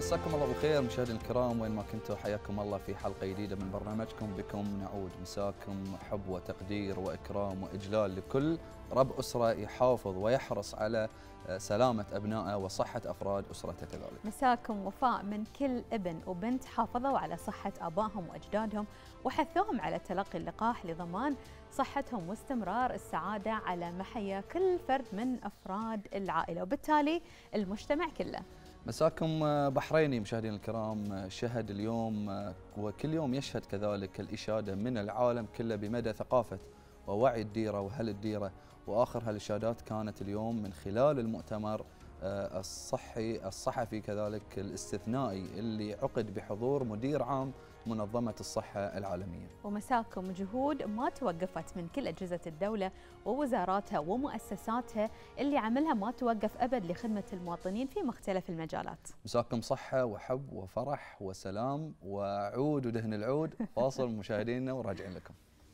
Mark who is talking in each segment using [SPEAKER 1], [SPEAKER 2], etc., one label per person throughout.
[SPEAKER 1] مساكم الله بالخير مشاهدينا الكرام وين ما كنتوا، حياكم الله في حلقة جديدة من برنامجكم بكم نعود. مساكم حب وتقدير وإكرام وإجلال لكل رب أسرة يحافظ ويحرص على سلامة أبنائه وصحة أفراد أسرته كذلك.
[SPEAKER 2] مساكم وفاء من كل ابن وبنت حافظوا على صحة آبائهم وأجدادهم وحثوهم على تلقي اللقاح لضمان صحتهم واستمرار السعادة على محيا كل فرد من أفراد العائلة وبالتالي المجتمع كله.
[SPEAKER 1] مساكم بحريني مشاهدينا الكرام، شهد اليوم وكل يوم يشهد كذلك الإشادة من العالم كله بمدى ثقافة ووعي الديرة وهل الديرة، وآخر هالإشادات كانت اليوم من خلال المؤتمر الصحفي كذلك الاستثنائي اللي عقد بحضور مدير عام منظمة الصحة العالمية.
[SPEAKER 2] ومساكم جهود ما توقفت من كل أجهزة الدولة ووزاراتها ومؤسساتها اللي عملها ما توقف أبد لخدمة المواطنين في مختلف المجالات.
[SPEAKER 1] مساكم صحة وحب وفرح وسلام وعود ودهن العود. فاصل مشاهدينا وراجعين لكم.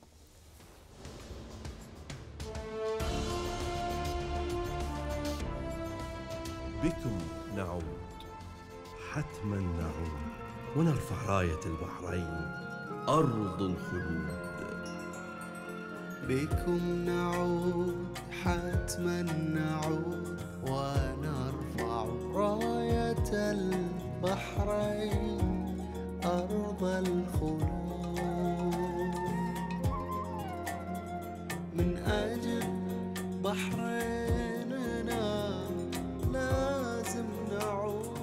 [SPEAKER 3] بكم نعود، حتما نعود ونرفع راية البحرين أرض الخلود.
[SPEAKER 4] بكم نعود، حتما نعود ونرفع راية البحرين أرض الخلود. من أجل بحريننا لازم نعود،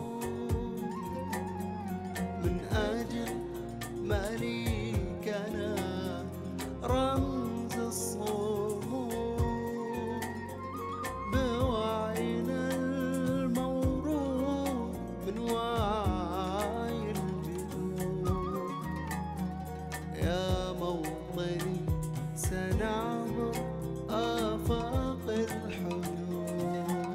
[SPEAKER 4] من أجل مليكنا رمز الصمود. بوعينا الموروث من وعي الجدود، يا موطني سنعبر آفاق الحدود.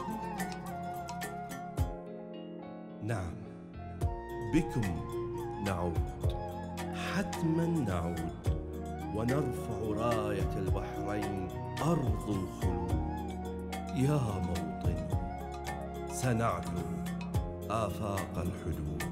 [SPEAKER 3] نعم، بكم نعود، حتما نعود ونرفع راية البحرين أرض الخلود. يا موطني سنعبر آفاق الحدود.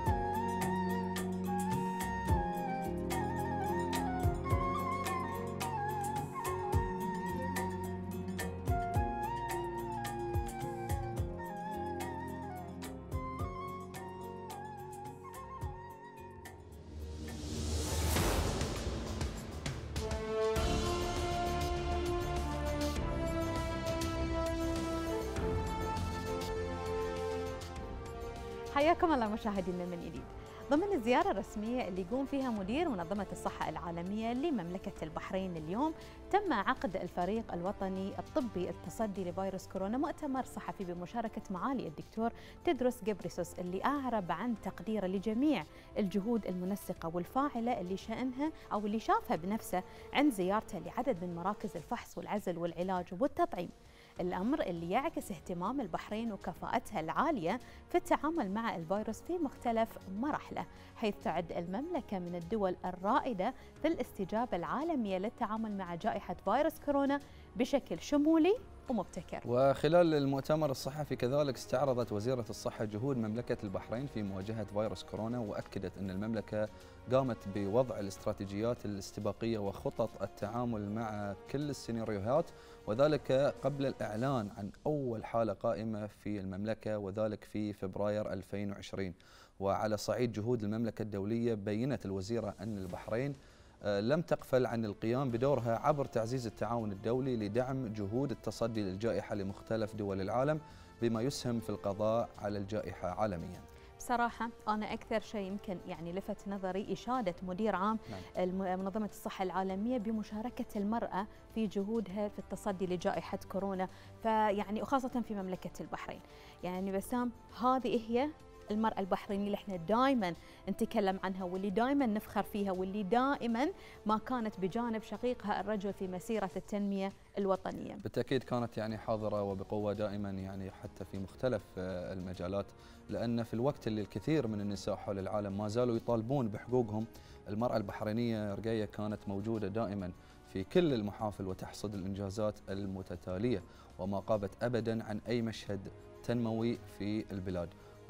[SPEAKER 2] حياكم الله مشاهدينا من جديد. ضمن الزيارة الرسمية اللي يقوم فيها مدير منظمة الصحة العالمية لمملكة البحرين اليوم، تم عقد الفريق الوطني الطبي التصدي لفيروس كورونا مؤتمر صحفي بمشاركة معالي الدكتور تدرس غبريسوس، اللي أعرب عن تقديره لجميع الجهود المنسقة والفاعلة اللي شأنها أو اللي شافها بنفسه عند زيارته لعدد من مراكز الفحص والعزل والعلاج والتطعيم. الأمر اللي يعكس اهتمام البحرين وكفاءتها العالية في التعامل مع الفيروس في مختلف مراحله، حيث تعد المملكة من الدول الرائدة في الاستجابة العالمية للتعامل مع جائحة فيروس كورونا بشكل شمولي ومبتكر.
[SPEAKER 1] وخلال المؤتمر الصحفي كذلك استعرضت وزيرة الصحة جهود مملكة البحرين في مواجهة فيروس كورونا، وأكدت أن المملكة قامت بوضع الاستراتيجيات الاستباقية وخطط التعامل مع كل السيناريوهات، وذلك قبل الإعلان عن أول حالة قائمة في المملكة وذلك في فبراير 2020. وعلى صعيد جهود المملكة الدولية، بيّنت الوزيرة أن البحرين لم تغفل عن القيام بدورها عبر تعزيز التعاون الدولي لدعم جهود التصدي للجائحة لمختلف دول العالم بما يسهم في القضاء على الجائحة عالميا.
[SPEAKER 2] بصراحة أنا أكثر شيء يمكن يعني لفت نظري إشادة مدير عام منظمة الصحة العالمية بمشاركة المرأة في جهودها في التصدي لجائحة كورونا، فيعني وخاصة في مملكة البحرين. يعني بسام، هذه هي المرأة البحرينية اللي احنا دائما نتكلم عنها واللي دائما نفخر فيها واللي دائما ما كانت بجانب شقيقها الرجل في مسيرة التنمية الوطنية.
[SPEAKER 1] بالتأكيد كانت يعني حاضرة وبقوة دائما يعني حتى في مختلف المجالات، لأن في الوقت اللي الكثير من النساء حول العالم ما زالوا يطالبون بحقوقهم، المرأة البحرينية رقية كانت موجودة دائما في كل المحافل وتحصد الإنجازات المتتالية وما غابت أبدا عن أي مشهد تنموي في البلاد.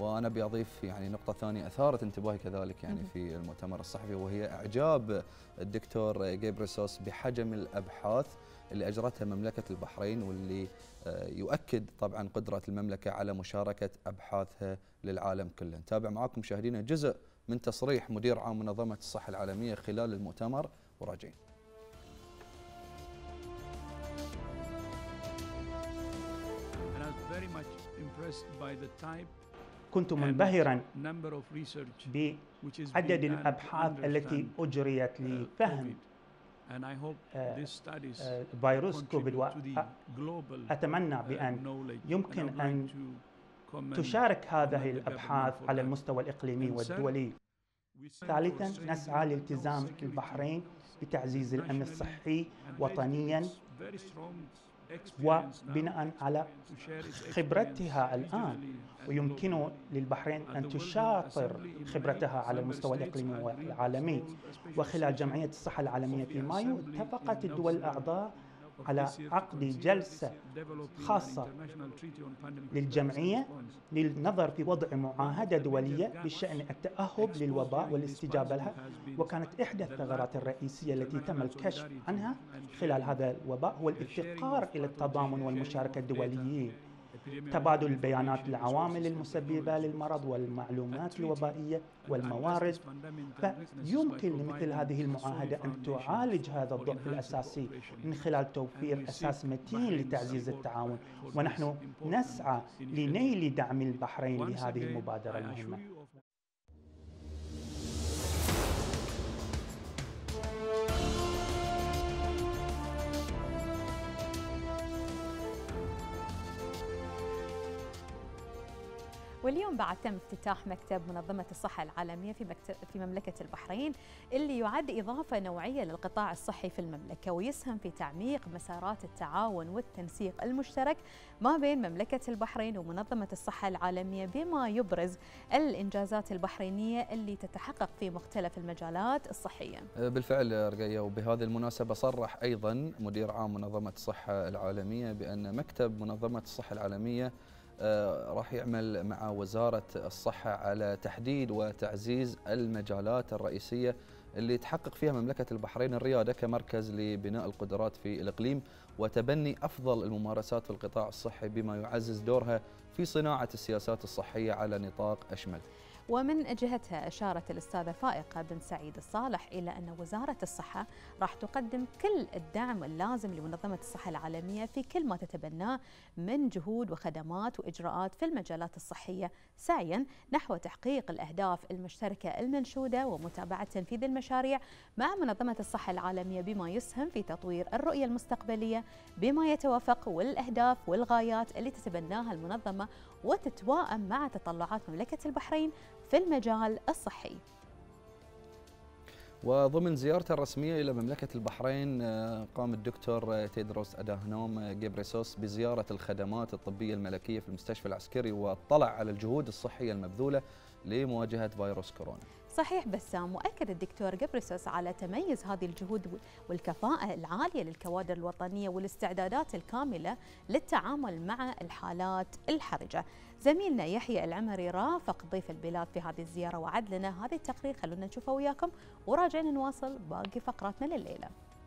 [SPEAKER 1] وأنا بأضيف يعني نقطة ثانية أثارت انتباهي كذلك يعني في المؤتمر الصحفي، وهي إعجاب الدكتور غيبريسوس بحجم الأبحاث اللي أجرتها مملكة البحرين، واللي يؤكد طبعا قدرة المملكة على مشاركة أبحاثها للعالم كله. نتابع معاكم مشاهدينا جزء من تصريح مدير عام منظمة الصحة العالمية خلال المؤتمر وراجعين.
[SPEAKER 5] كنت منبهرا بعدد الأبحاث التي أجريت لفهم فيروس كوفيد، وأتمنى بأن يمكن أن تشارك هذه الأبحاث على المستوى الإقليمي والدولي. ثالثا، نسعى لالتزام البحرين بتعزيز الأمن الصحي وطنيا، وبناء على خبرتها الآن ويمكن للبحرين أن تشاطر خبرتها على المستوى الإقليمي والعالمي. وخلال جمعية الصحة العالمية في مايو اتفقت الدول الأعضاء على عقد جلسة خاصة للجمعية للنظر في وضع معاهدة دولية بشأن التأهب للوباء والاستجابة لها. وكانت إحدى الثغرات الرئيسية التي تم الكشف عنها خلال هذا الوباء هو الافتقار إلى التضامن والمشاركة الدوليين، تبادل البيانات العوامل المسببة للمرض والمعلومات الوبائية والموارد. فيمكن لمثل هذه المعاهدة أن تعالج هذا الضعف الأساسي من خلال توفير أساس متين لتعزيز التعاون، ونحن نسعى لنيل دعم البحرين لهذه المبادرة المهمة.
[SPEAKER 2] واليوم بعد تم افتتاح مكتب منظمة الصحة العالمية في مملكة البحرين، اللي يعد إضافة نوعية للقطاع الصحي في المملكة، ويسهم في تعميق مسارات التعاون والتنسيق المشترك ما بين مملكة البحرين ومنظمة الصحة العالمية، بما يبرز الإنجازات البحرينية اللي تتحقق في مختلف المجالات الصحية.
[SPEAKER 1] بالفعل رقية، وبهذه المناسبة صرح أيضا مدير عام منظمة الصحة العالمية بأن مكتب منظمة الصحة العالمية راح يعمل مع وزارة الصحة على تحديد وتعزيز المجالات الرئيسية اللي تحقق فيها مملكة البحرين الريادة كمركز لبناء القدرات في الإقليم وتبني أفضل الممارسات في القطاع الصحي، بما يعزز دورها في صناعة السياسات الصحية على نطاق أشمل.
[SPEAKER 2] ومن جهتها أشارت الأستاذة فائقة بن سعيد الصالح إلى أن وزارة الصحة راح تقدم كل الدعم اللازم لمنظمة الصحة العالمية في كل ما تتبناه من جهود وخدمات وإجراءات في المجالات الصحية، سعيا نحو تحقيق الأهداف المشتركة المنشودة ومتابعة تنفيذ المشاريع مع منظمة الصحة العالمية، بما يسهم في تطوير الرؤية المستقبلية بما يتوافق والأهداف والغايات اللي تتبناها المنظمة وتتواءم مع تطلعات مملكة البحرين في المجال الصحي.
[SPEAKER 1] وضمن زيارته الرسمية إلى مملكة البحرين قام الدكتور تيدروس أدهانوم غيبريسوس بزيارة الخدمات الطبية الملكية في المستشفى العسكري، واطلع على الجهود الصحية المبذولة لمواجهة فيروس كورونا.
[SPEAKER 2] صحيح بسام، وأكد الدكتور غيبريسوس على تميز هذه الجهود والكفاءة العالية للكوادر الوطنية والاستعدادات الكاملة للتعامل مع الحالات الحرجة. زميلنا يحيى العمري رافق ضيف البلاد في هذه الزيارة وعد لنا هذا التقرير، خلونا نشوفه وياكم وراجعين نواصل باقي فقراتنا لليلة.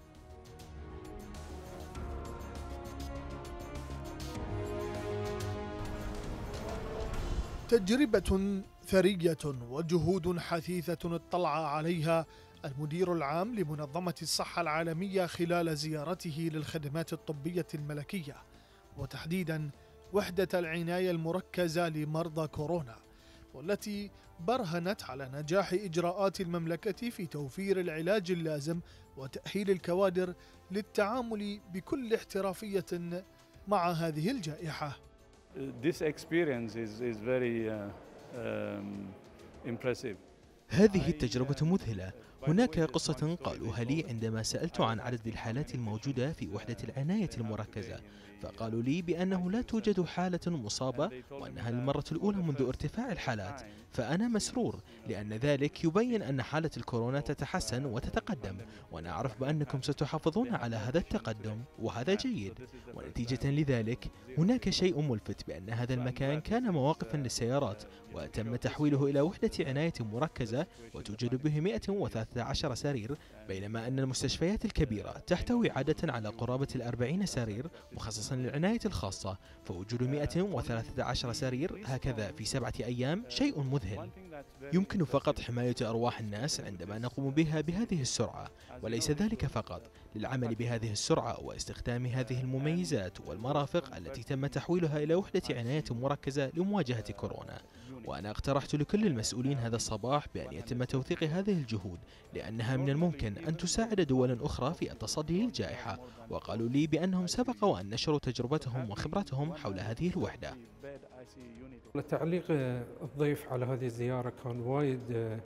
[SPEAKER 6] تجربة ثرية وجهود حثيثة اطلع عليها المدير العام لمنظمة الصحة العالمية خلال زيارته للخدمات الطبية الملكية، وتحديدا وحدة العناية المركزة لمرضى كورونا، والتي برهنت على نجاح إجراءات المملكة في توفير العلاج اللازم وتأهيل الكوادر للتعامل بكل احترافية مع هذه الجائحة.
[SPEAKER 7] This experience is very impressive.
[SPEAKER 8] هذه التجربة مذهلة، هناك قصة قالوها لي عندما سألت عن عدد الحالات الموجودة في وحدة العناية المركزة، فقالوا لي بأنه لا توجد حالة مصابة وأنها المرة الأولى منذ ارتفاع الحالات. فأنا مسرور لأن ذلك يبين أن حالة الكورونا تتحسن وتتقدم، وأنا أعرف بأنكم ستحافظون على هذا التقدم وهذا جيد. ونتيجة لذلك هناك شيء ملفت بأن هذا المكان كان مواقفا للسيارات وتم تحويله إلى وحدة عناية مركزة وتوجد به 113 سرير، بينما أن المستشفيات الكبيرة تحتوي عادة على قرابة 40 سرير مخصصا للعناية الخاصة، فوجود 113 سرير هكذا في 7 أيام شيء مذهل. يمكن فقط حماية أرواح الناس عندما نقوم بها بهذه السرعة، وليس ذلك فقط، للعمل بهذه السرعة واستخدام هذه المميزات والمرافق التي تم تحويلها إلى وحدة عناية مركزة لمواجهة كورونا. وأنا اقترحت لكل المسؤولين هذا الصباح بأن يتم توثيق هذه الجهود، لأنها من الممكن أن تساعد دولا أخرى في التصدي للجائحة، وقالوا لي بأنهم سبق وأن نشروا تجربتهم وخبرتهم حول هذه الوحدة.
[SPEAKER 9] تعليق الضيف على هذه الزيارة كان وايد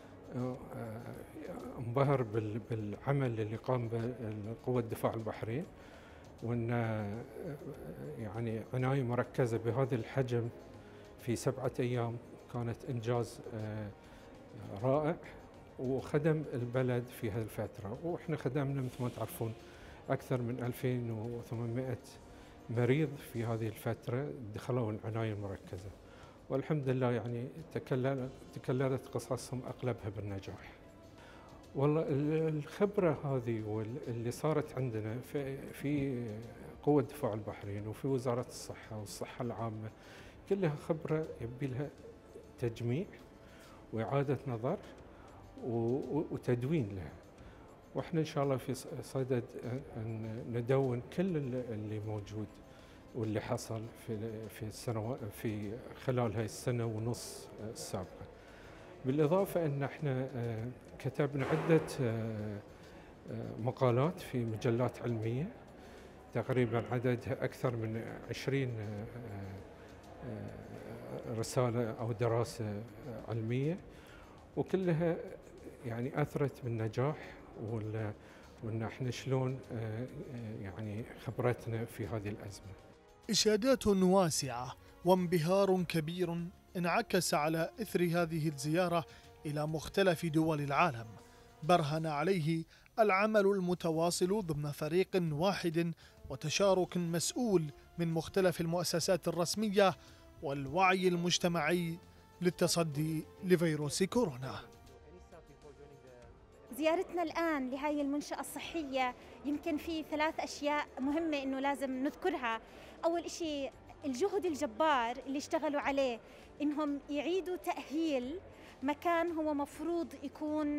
[SPEAKER 9] انبهر بالعمل اللي قام به قوة دفاع البحرين، وأن يعني عناية مركزة بهذا الحجم في 7 أيام كانت إنجاز رائع، وخدم البلد في هذه الفترة. وإحنا خدمنا مثل ما تعرفون أكثر من 2800 مريض في هذه الفترة دخلوا العناية المركزة، والحمد لله يعني تكللت قصصهم أغلبها بالنجاح. والله الخبرة هذه واللي صارت عندنا في قوة دفاع البحرين وفي وزارة الصحة والصحة العامة كلها خبرة يبي لها تجميع وإعادة نظر وتدوين لها، واحنا ان شاء الله في صدد ان ندون كل اللي موجود واللي حصل في السنوات في خلال هاي السنه ونص السابقه. بالاضافه ان احنا كتبنا عده مقالات في مجلات علميه، تقريبا عددها اكثر من 20 رساله او دراسه علميه، وكلها يعني اثرت بالنجاح وان احنا شلون يعني خبرتنا في هذه الازمه.
[SPEAKER 6] إشادات واسعة وانبهار كبير انعكس على إثر هذه الزيارة إلى مختلف دول العالم، برهن عليه العمل المتواصل ضمن فريق واحد وتشارك مسؤول من مختلف المؤسسات الرسمية والوعي المجتمعي للتصدي لفيروس كورونا.
[SPEAKER 10] زيارتنا الآن لهذه المنشأة الصحية يمكن في 3 أشياء مهمة إنه لازم نذكرها. أول إشي الجهد الجبار اللي اشتغلوا عليه إنهم يعيدوا تأهيل مكان هو مفروض يكون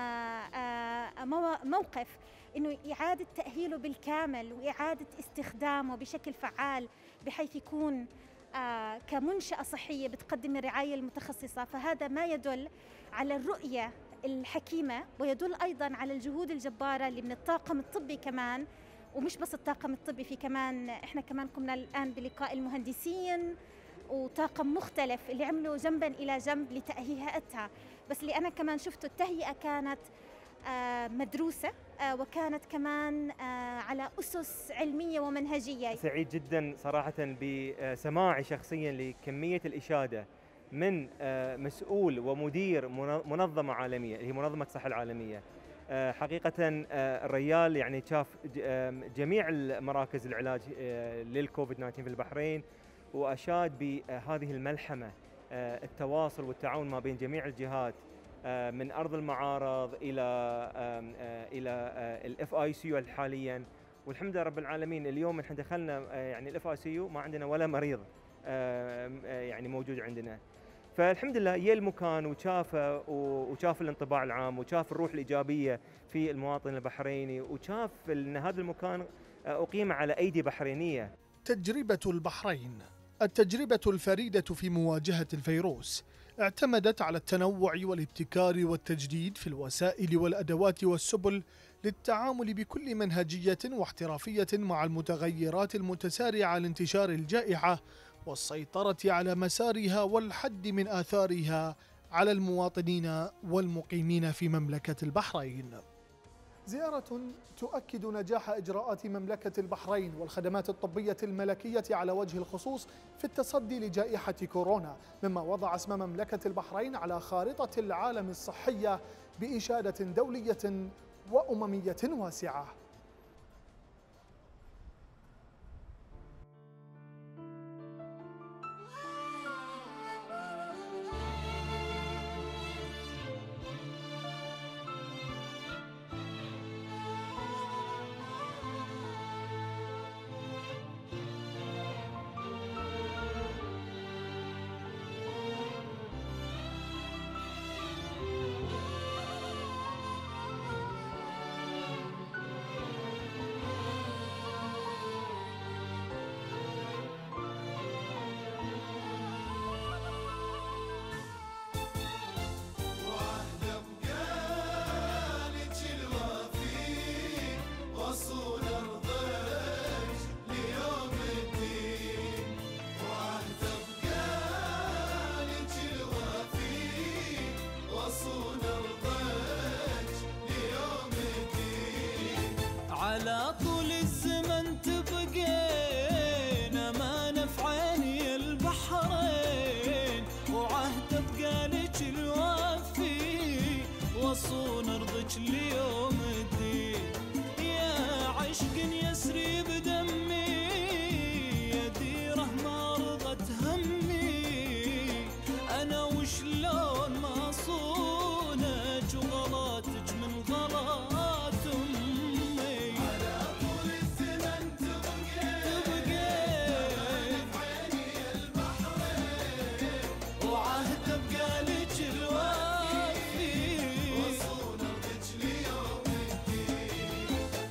[SPEAKER 10] موقف، إنه إعادة تأهيله بالكامل وإعادة استخدامه بشكل فعال بحيث يكون كمنشأة صحية بتقدم الرعاية المتخصصة. فهذا ما يدل على الرؤية الحكيمة، ويدل أيضاً على الجهود الجبارة اللي من الطاقم الطبي كمان، ومش بس الطاقم الطبي، في كمان إحنا كمان قمنا الآن بلقاء المهندسين وطاقم مختلف اللي عملوا جنباً إلى جنب لتأهيئتها. بس اللي أنا كمان شفته التهيئة كانت مدروسة وكانت كمان على أسس علمية ومنهجية.
[SPEAKER 11] سعيد جداً صراحة بسماعي شخصياً لكمية الإشادة من مسؤول ومدير منظمة عالمية اللي هي منظمة الصحة العالمية. حقيقة الرجال يعني شاف جميع مراكز العلاج للكوفيد 19 في البحرين، وأشاد بهذه الملحمة، التواصل والتعاون ما بين جميع الجهات من أرض المعارض إلى الFICU حاليا. والحمد لله رب العالمين اليوم احنا دخلنا يعني الFICU ما عندنا ولا مريض يعني موجود عندنا. فالحمد لله يا المكان وشاف الانطباع العام وشاف الروح الإيجابية في المواطن البحريني، وشاف أن هذا المكان أقيم على أيدي بحرينية.
[SPEAKER 6] تجربة البحرين، التجربة الفريدة في مواجهة الفيروس، اعتمدت على التنوع والابتكار والتجديد في الوسائل والأدوات والسبل للتعامل بكل منهجية واحترافية مع المتغيرات المتسارعة لانتشار الجائحة والسيطرة على مسارها والحد من آثارها على المواطنين والمقيمين في مملكة البحرين. زيارة تؤكد نجاح إجراءات مملكة البحرين والخدمات الطبية الملكية على وجه الخصوص في التصدي لجائحة كورونا، مما وضع اسم مملكة البحرين على خارطة العالم الصحية بإشادة دولية وأممية واسعة.
[SPEAKER 12] على طول الزمن تبقين أمانة في عيني البحرين، وعهد بقالك الوفي وصون أرضك ليوم الدين. يا عشق يسري بدمي يا ديره ما رضت همي، أنا وشلون ما صونك وغلاتك من غلات أمي. على طول الزمن تبقين عيني البحرين، وعهد بقالك الوفي وصون أرضك ليوم الدين.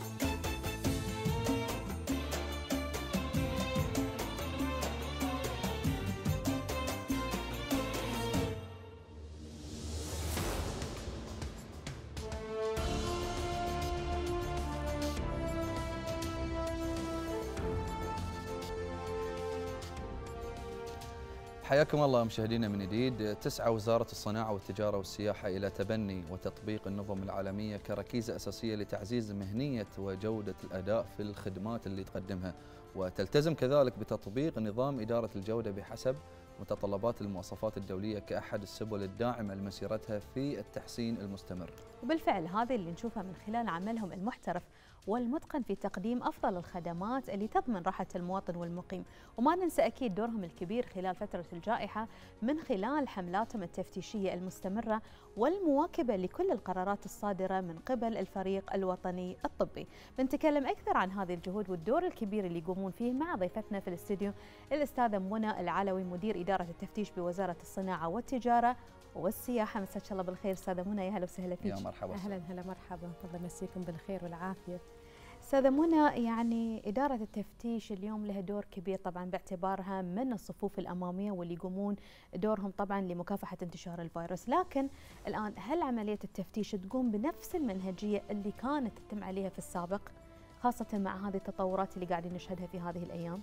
[SPEAKER 1] حياكم الله مشاهدينا من جديد. تسعى وزارة الصناعة والتجارة والسياحة إلى تبني وتطبيق النظم العالمية كركيزة أساسية لتعزيز مهنية وجودة الأداء في الخدمات اللي تقدمها، وتلتزم كذلك بتطبيق نظام إدارة الجودة بحسب متطلبات المواصفات الدولية كأحد السبل الداعمة لمسيرتها في التحسين المستمر.
[SPEAKER 2] وبالفعل هذه اللي نشوفها من خلال عملهم المحترف والمتقن في تقديم أفضل الخدمات اللي تضمن راحة المواطن والمقيم، وما ننسى أكيد دورهم الكبير خلال فترة الجائحة من خلال حملاتهم التفتيشية المستمرة والمواكبة لكل القرارات الصادرة من قبل الفريق الوطني الطبي. بنتكلم أكثر عن هذه الجهود والدور الكبير اللي يقومون فيه مع ضيفتنا في الاستديو الأستاذة منى العلوي، مدير إدارة التفتيش بوزارة الصناعة والتجارة والسياحة. مساك الله بالخير أستاذة منى، يا هلا وسهلا فيك.
[SPEAKER 1] يا مرحبا.
[SPEAKER 13] أهلا هلا مرحبا، الله يمسيكم بالخير والعافية.
[SPEAKER 2] أستاذة منى، يعني إدارة التفتيش اليوم لها دور كبير طبعا باعتبارها من الصفوف الأمامية واللي يقومون دورهم طبعا لمكافحة انتشار الفيروس، لكن الآن هل عملية التفتيش تقوم بنفس المنهجية اللي كانت تتم عليها في السابق، خاصة مع هذه التطورات اللي قاعدين نشهدها في هذه الأيام؟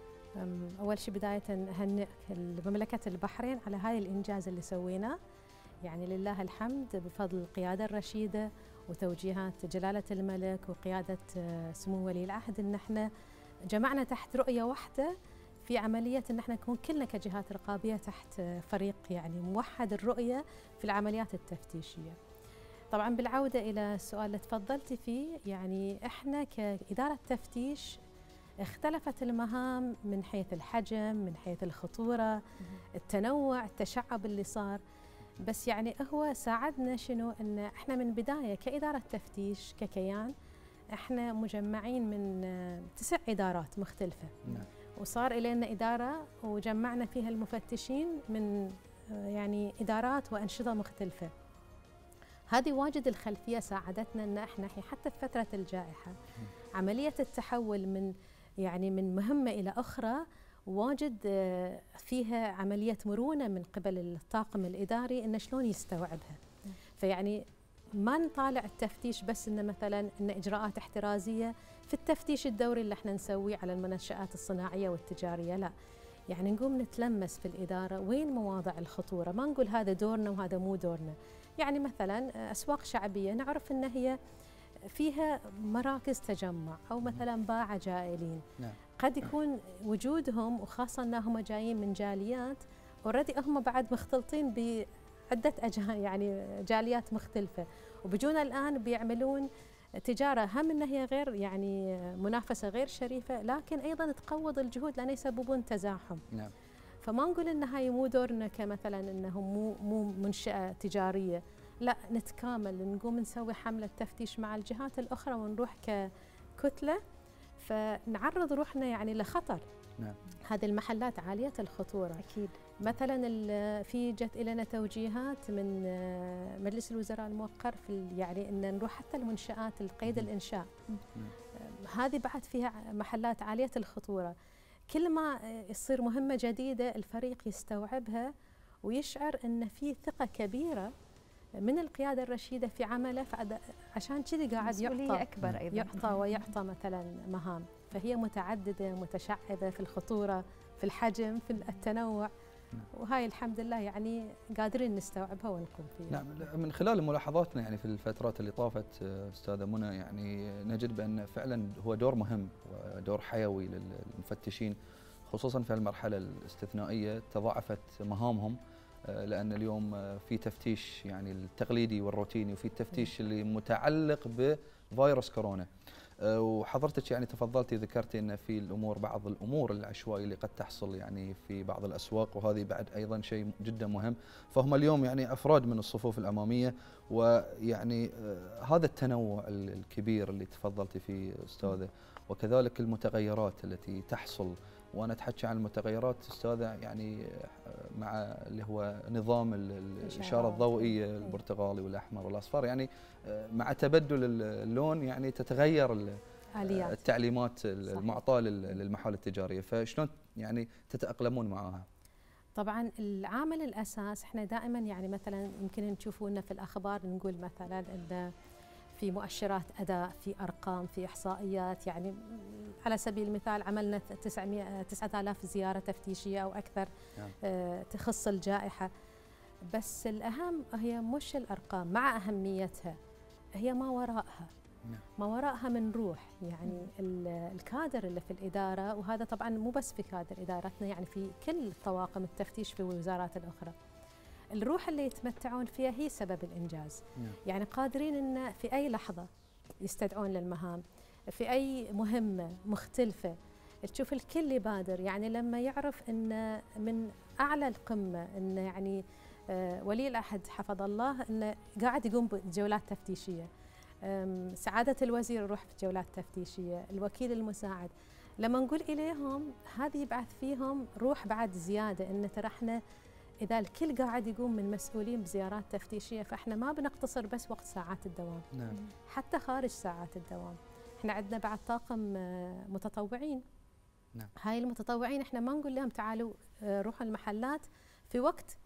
[SPEAKER 13] أول شيء بداية أهنئ مملكة البحرين على هاي الإنجاز اللي سويناه، يعني لله الحمد بفضل القيادة الرشيدة وتوجيهات جلالة الملك وقيادة سمو ولي العهد، إن احنا جمعنا تحت رؤية واحدة في عملية إن احنا نكون كلنا كجهات رقابية تحت فريق يعني موحد الرؤية في العمليات التفتيشية. طبعا بالعودة إلى السؤال اللي تفضلتي فيه، يعني احنا كإدارة تفتيش اختلفت المهام من حيث الحجم، من حيث الخطورة، التنوع، التشعب اللي صار، بس يعني هو ساعدنا شنو ان احنا من بداية كإدارة تفتيش ككيان احنا مجمعين من 9 إدارات مختلفة.
[SPEAKER 1] نعم.
[SPEAKER 13] وصار إلينا إدارة وجمعنا فيها المفتشين من يعني إدارات وأنشطة مختلفة. هذه واجد الخلفية ساعدتنا ان احنا حتى في فترة الجائحة عملية التحول من مهمة إلى أخرى واجد فيها عملية مرونة من قبل الطاقم الإداري إنه شلون يستوعبها. فيعني ما نطالع التفتيش بس إنه مثلا إنه إجراءات احترازية في التفتيش الدوري اللي احنا نسويه على المنشآت الصناعية والتجارية، لا، يعني نقوم نتلمس في الإدارة وين مواضع الخطورة، ما نقول هذا دورنا وهذا مو دورنا. يعني مثلا أسواق شعبية نعرف أن هي فيها مراكز تجمع أو مثلا باعة جائلين. قد يكون وجودهم، وخاصة أنهم جايين من جاليات اوريدي هم بعد مختلطين بعدة يعني جاليات مختلفة، وبيجونا الآن بيعملون تجارة هم أنها هي غير يعني منافسة غير شريفة، لكن أيضا تقوض الجهود لأن يسببون تزاحم.
[SPEAKER 1] نعم.
[SPEAKER 13] فما نقول أن هاي مو دورنا كمثلا أنهم مو منشأة تجارية، لا نتكامل، نقوم نسوي حملة تفتيش مع الجهات الأخرى ونروح ككتلة، فنعرض روحنا يعني لخطر.
[SPEAKER 1] نعم.
[SPEAKER 13] هذه المحلات عالية الخطورة.
[SPEAKER 2] أكيد.
[SPEAKER 13] مثلا في جت إلينا توجيهات من مجلس الوزراء الموقر في يعني أن نروح حتى المنشآت القيد الإنشاء. هذه بعد فيها محلات عالية الخطورة. كل ما يصير مهمة جديدة الفريق يستوعبها ويشعر أن في ثقة كبيرة من القيادة الرشيدة في عمله، عشان كذي قاعد يعطى ويعطى مثلا مهام، فهي متعددة متشعبة في الخطورة، في الحجم، في التنوع، وهاي الحمد لله يعني قادرين نستوعبها ونقوم فيها.
[SPEAKER 1] نعم. من خلال ملاحظاتنا يعني في الفترات اللي طافت أستاذة منى، يعني نجد بأن فعلا هو دور مهم ودور حيوي للمفتشين، خصوصا في المرحلة الاستثنائية تضاعفت مهامهم، لأن اليوم في تفتيش يعني التقليدي والروتيني، وفي التفتيش اللي متعلق بفيروس كورونا. وحضرتك يعني تفضلتي ذكرتي أن في الأمور بعض الأمور العشوائية اللي قد تحصل يعني في بعض الأسواق، وهذه بعد أيضا شيء جدا مهم. فهم اليوم يعني أفراد من الصفوف الأمامية، ويعني هذا التنوع الكبير اللي تفضلتي فيه أستاذة، وكذلك المتغيرات التي تحصل. وأنا أتحكي عن المتغيرات أستاذة يعني مع اللي هو نظام الإشارة الضوئية البرتقالي والأحمر والأصفر، يعني مع تبدل اللون يعني تتغير التعليمات المعطاة للمحال التجارية، فشلون يعني تتأقلمون معها؟
[SPEAKER 13] طبعا العامل الأساس احنا دائما يعني مثلا يمكن تشوفونا في الأخبار نقول مثلا أن في مؤشرات أداء، في أرقام، في إحصائيات. يعني على سبيل المثال عملنا 9000 زيارة تفتيشية أو أكثر تخص الجائحة، بس الأهم هي مش الأرقام، مع أهميتها هي ما وراءها. ما وراءها من روح، يعني الكادر اللي في الإدارة، وهذا طبعا مو بس في كادر إدارتنا، يعني في كل طواقم التفتيش في الوزارات الأخرى. الروح اللي يتمتعون فيها هي سبب الإنجاز. يعني قادرين أن في أي لحظة يستدعون للمهام، في أي مهمة مختلفة تشوف الكل يبادر. يعني لما يعرف أن من أعلى القمة أن يعني ولي العهد حفظ الله أنه قاعد يقوم بجولات تفتيشية، سعادة الوزير يروح في جولات تفتيشية، الوكيل المساعد، لما نقول إليهم هذه يبعث فيهم روح بعد زيادة، أن ترى احنا إذا الكل قاعد يقوم من مسؤولين بزيارات تفتيشية، فإحنا ما بنقتصر بس وقت ساعات الدوام. حتى خارج ساعات الدوام إحنا عندنا بعد طاقم متطوعين. هاي المتطوعين إحنا ما نقول لهم تعالوا روحوا المحلات في وقت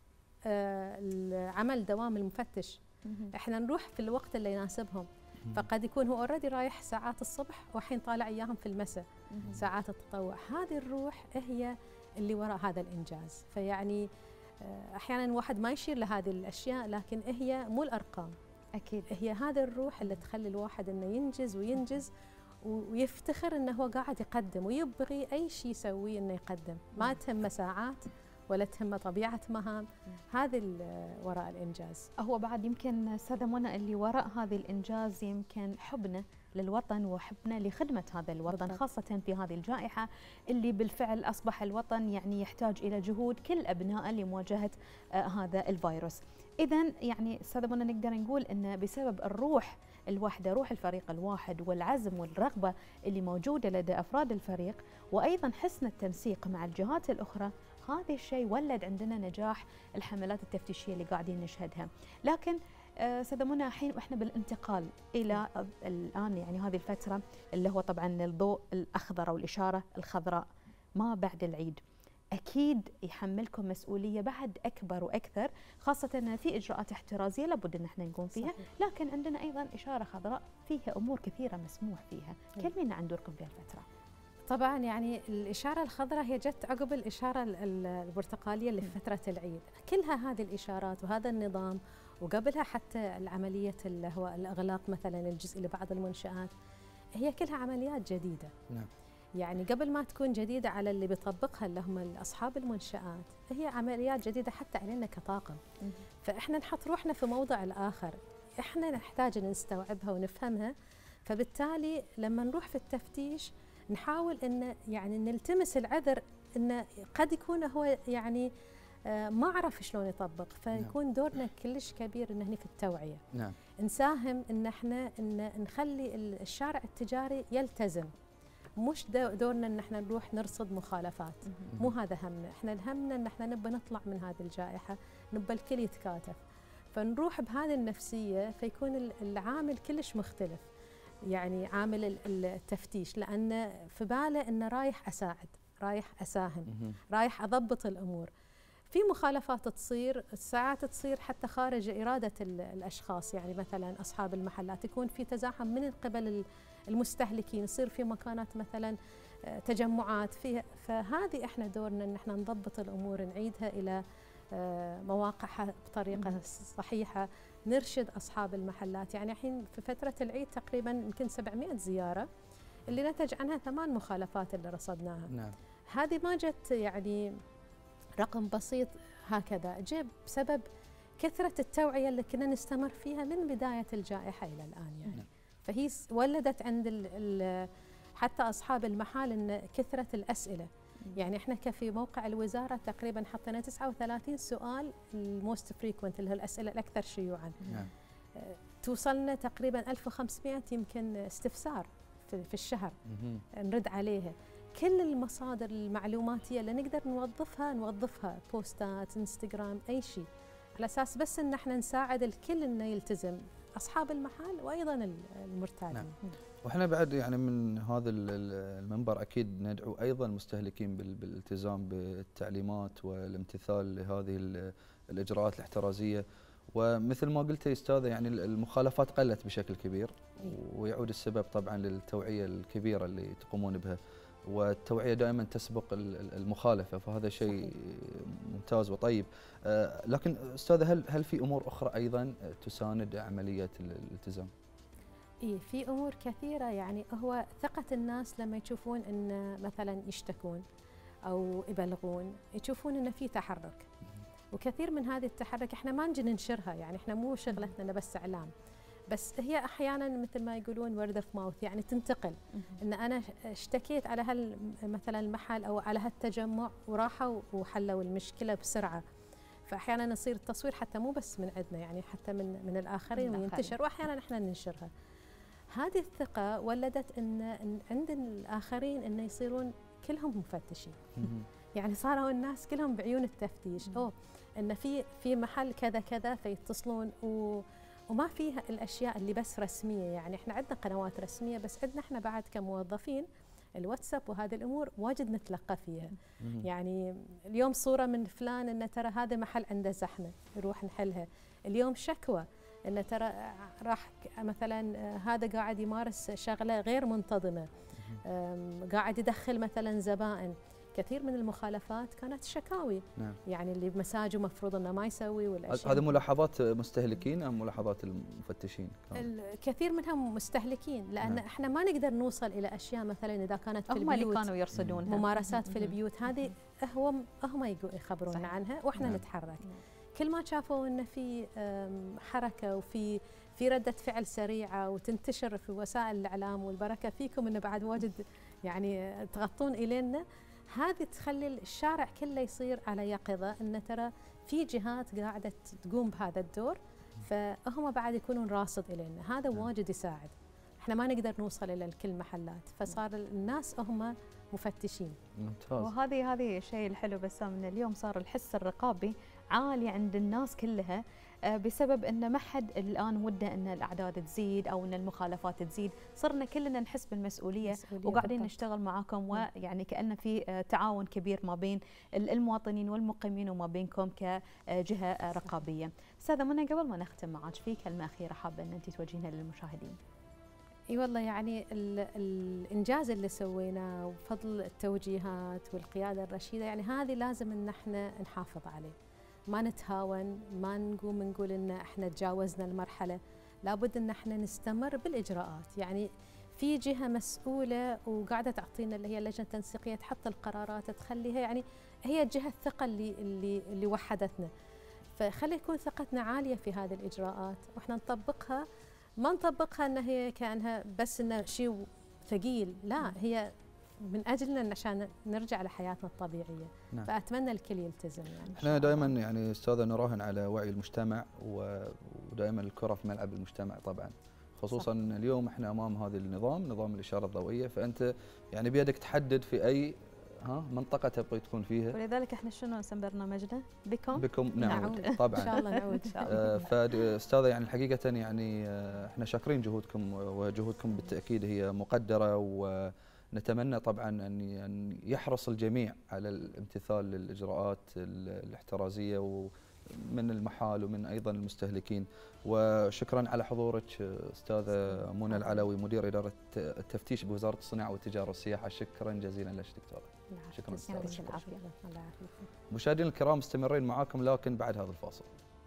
[SPEAKER 13] عمل دوام المفتش، إحنا نروح في الوقت اللي يناسبهم. فقد يكون هو اوريدي رايح ساعات الصبح وحين طالع إياهم في المساء ساعات التطوع. هذه الروح هي اللي وراء هذا الإنجاز. فيعني أحيانا واحد ما يشير لهذه الأشياء، لكن هي مو الأرقام، أكيد هي هذه الروح اللي تخلي الواحد إنه ينجز وينجز ويفتخر إنه هو قاعد يقدم ويبغي أي شيء يسويه إنه يقدم، ما تهمه ساعات ولا تهمه طبيعة مهام. هذا وراء الإنجاز.
[SPEAKER 2] هو بعد يمكن أستاذة منى اللي وراء هذا الإنجاز يمكن حبنا للوطن وحبنا لخدمة هذا الوطن، خاصة في هذه الجائحة اللي بالفعل أصبح الوطن يعني يحتاج إلى جهود كل أبنائه لمواجهة هذا الفيروس. إذن يعني أستاذة منى نقدر نقول أن بسبب الروح الوحدة، روح الفريق الواحد والعزم والرغبة اللي موجودة لدى أفراد الفريق، وأيضا حسن التنسيق مع الجهات الأخرى، هذا الشيء ولد عندنا نجاح الحملات التفتيشية اللي قاعدين نشهدها. لكن أستاذة منى الحين وإحنا بالانتقال إلى الآن يعني هذه الفترة اللي هو طبعا الضوء الأخضر أو الإشارة الخضراء ما بعد العيد، أكيد يحملكم مسؤولية بعد أكبر وأكثر، خاصة أن في إجراءات احترازية لابد أن احنا نقوم فيها. لكن عندنا أيضا إشارة خضراء فيها أمور كثيرة مسموح فيها. كلمينا عن دوركم في الفترة.
[SPEAKER 13] طبعا يعني الإشارة الخضراء هي جت عقب الإشارة البرتقالية اللي في فترة العيد، كلها هذه الإشارات وهذا النظام، وقبلها حتى العملية اللي هو الإغلاق مثلا الجزئي لبعض المنشآت، هي كلها عمليات جديدة.
[SPEAKER 1] نعم.
[SPEAKER 13] يعني قبل ما تكون جديدة على اللي بيطبقها اللي هم أصحاب المنشآت، هي عمليات جديدة حتى علينا كطاقم. فإحنا نحط روحنا في موضع الآخر، إحنا نحتاج أن نستوعبها ونفهمها، فبالتالي لما نروح في التفتيش نحاول أن يعني نلتمس العذر أن قد يكون هو يعني ما عرف شلون يطبق، فيكون دورنا كلش كبير أنه في التوعية.
[SPEAKER 1] نعم.
[SPEAKER 13] نساهم أن احنا أن نخلي الشارع التجاري يلتزم، مش دورنا ان احنا نروح نرصد مخالفات، مو هذا همنا، احنا همنا ان احنا نبى نطلع من هذه الجائحة، نبى الكل يتكاتف، فنروح بهذه النفسية فيكون العامل كلش مختلف. يعني عامل التفتيش لأن في باله أنه رايح أساعد، رايح أساهم، رايح أضبط الأمور. في مخالفات تصير ساعات تصير حتى خارج إرادة الأشخاص، يعني مثلا أصحاب المحلات يكون في تزاحم من قبل المستهلكين، يصير في مكانات مثلا تجمعات فيها، فهذه احنا دورنا ان احنا نضبط الأمور، نعيدها إلى مواقعها بطريقة صحيحة، نرشد أصحاب المحلات. يعني الحين في فترة العيد تقريبا يمكن 700 زيارة اللي نتج عنها 8 مخالفات اللي رصدناها.
[SPEAKER 1] نعم.
[SPEAKER 13] هذه ما جت يعني رقم بسيط هكذا، جاء بسبب كثرة التوعية اللي كنا نستمر فيها من بداية الجائحة إلى الآن يعني. نعم. فهي ولدت عند حتى أصحاب المحال إن كثرة الأسئلة. يعني احنا كفي موقع الوزارة تقريبا حطينا 39 سؤال الموست فريكوينت اللي هي الأسئلة الأكثر شيوعا. نعم. توصلنا تقريبا 1500 يمكن استفسار في الشهر نرد عليها. كل المصادر المعلوماتية اللي نقدر نوظفها بوستات، انستغرام، أي شيء، على أساس بس إن احنا نساعد الكل إنه يلتزم، أصحاب المحل وأيضا المرتادين. نعم.
[SPEAKER 1] وإحنا بعد يعني من هذا المنبر أكيد ندعو أيضا المستهلكين بالالتزام بالتعليمات والامتثال لهذه الإجراءات الاحترازية. ومثل ما قلت يا أستاذة يعني المخالفات قلت بشكل كبير، ويعود السبب طبعا للتوعية الكبيرة اللي تقومون بها، والتوعية دائما تسبق المخالفة، فهذا شيء ممتاز وطيب. لكن أستاذة هل في أمور أخرى أيضا تساند عملية الالتزام؟
[SPEAKER 13] إيه، في أمور كثيرة. يعني هو ثقة الناس لما يشوفون أن مثلا يشتكون أو يبلغون، يشوفون أن في تحرك، وكثير من هذه التحرك احنا ما نجي ننشرها، يعني احنا مو شغلتنا بس إعلام، بس هي احيانا مثل ما يقولون word of mouth، يعني تنتقل ان انا اشتكيت على مثلا المحل او على هالتجمع وراحوا وحلوا المشكله بسرعه، فاحيانا يصير التصوير حتى مو بس من عندنا، يعني حتى من الاخرين وينتشر، واحيانا احنا ننشرها. هذه الثقه ولدت ان عند الاخرين انه يصيرون كلهم مفتشين. يعني صاروا الناس كلهم بعيون التفتيش، ان في محل كذا كذا، فيتصلون وما فيها الأشياء اللي بس رسمية. يعني احنا عندنا قنوات رسمية، بس عندنا احنا بعد كموظفين الواتساب وهذه الأمور واجد نتلقى فيها. يعني اليوم صورة من فلان إنه ترى هذا محل عنده زحمة، نروح نحلها. اليوم شكوى إنه ترى راح مثلا هذا قاعد يمارس شغلة غير منتظمة، قاعد يدخل مثلا زبائن. كثير من المخالفات كانت شكاوي. نعم. يعني اللي بمساجه مفروض انه ما يسوي، والاشياء
[SPEAKER 1] هذه ملاحظات مستهلكين ام ملاحظات المفتشين؟
[SPEAKER 13] الكثير منهم مستهلكين، لان نعم. احنا ما نقدر نوصل الى اشياء مثلا اذا كانت في البيوت،
[SPEAKER 2] هم اللي كانوا يرصدونها،
[SPEAKER 13] ممارسات في البيوت، هذه هم يخبرونا عنها واحنا نعم. نتحرك. كل ما شافوا انه في حركه وفي ردة فعل سريعة وتنتشر في وسائل الإعلام، والبركة فيكم إنه بعد واجد يعني تغطون إلينا، هذه تخلي الشارع كله يصير على يقظة إن ترى في جهات قاعدة تقوم بهذا الدور، فهم بعد يكونون راصد إلينا. هذا واجد يساعد. احنا ما نقدر نوصل إلى كل المحلات، فصار الناس هم مفتشين.
[SPEAKER 1] ممتاز.
[SPEAKER 2] وهذه الشيء الحلو بسام، ان اليوم صار الحس الرقابي عالي عند الناس كلها، بسبب ان ما حد الان وده ان الاعداد تزيد او ان المخالفات تزيد، صرنا كلنا نحس بالمسؤوليه وقاعدين نشتغل معاكم، ويعني كأن في تعاون كبير ما بين المواطنين والمقيمين وما بينكم كجهه رقابيه. استاذه منى، قبل ما نختم معك، في كلمه اخيره حابه ان انت توجهينها للمشاهدين؟
[SPEAKER 13] اي والله يعني الانجاز اللي سويناه وبفضل التوجيهات والقياده الرشيده، يعني هذه لازم ان احنا نحافظ عليه، ما نتهاون، ما نقول ان احنا تجاوزنا المرحله، لابد ان احنا نستمر بالاجراءات. يعني في جهه مسؤوله وقاعده تعطينا اللي هي اللجنه التنسيقيه تحط القرارات تخليها، يعني هي الجهه الثقه اللي وحدتنا، فخلي يكون ثقتنا عاليه في هذه الاجراءات واحنا نطبقها، ما نطبقها ان هي كانها بس انه شيء ثقيل، لا هي من اجلنا عشان نرجع لحياتنا الطبيعيه. نعم. فاتمنى الكل يلتزم. يعني
[SPEAKER 1] احنا دائما يعني استاذه نراهن على وعي المجتمع، ودائما الكره في ملعب المجتمع طبعا، خصوصا ان اليوم احنا امام هذا النظام، نظام الاشاره الضوئيه، فانت يعني بيدك تحدد في اي منطقه تبغي تكون فيها.
[SPEAKER 2] ولذلك احنا شنو اسم برنامجنا؟ بكم
[SPEAKER 1] نعود. طبعا
[SPEAKER 13] ان شاء الله نعود ان شاء الله.
[SPEAKER 1] فاستاذه يعني حقيقه يعني احنا شاكرين جهودكم، وجهودكم بالتاكيد هي مقدره، ونتمنى طبعا ان يحرص الجميع على الامتثال للاجراءات الاحترازيه ومن المحال ومن ايضا المستهلكين. وشكرا على حضورك استاذه منى العلوي، مدير اداره التفتيش بوزاره الصناعه والتجاره والسياحه. شكرا جزيلا لك دكتوره. شكرا
[SPEAKER 13] يعطيك العافيه.
[SPEAKER 1] مشاهدينا الكرام مستمرين معاكم لكن بعد هذا الفاصل.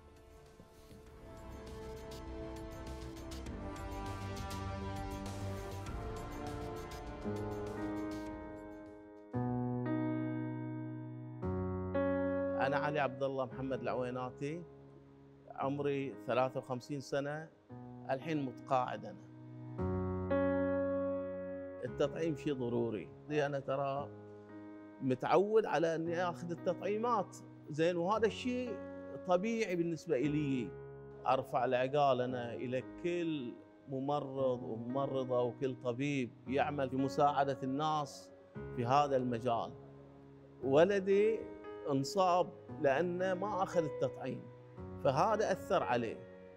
[SPEAKER 14] أنا علي عبد الله محمد العويناتي، عمري 53 سنة، الحين متقاعد. أنا التطعيم شيء ضروري، أنا ترى متعود على أني أخذ التطعيمات زين، وهذا الشيء طبيعي بالنسبة إلي. أرفع العقال أنا إلى كل ممرض وممرضة وكل طبيب يعمل في مساعدة الناس في هذا المجال. ولدي انصاب لأنه ما أخذ التطعيم، فهذا أثر عليه،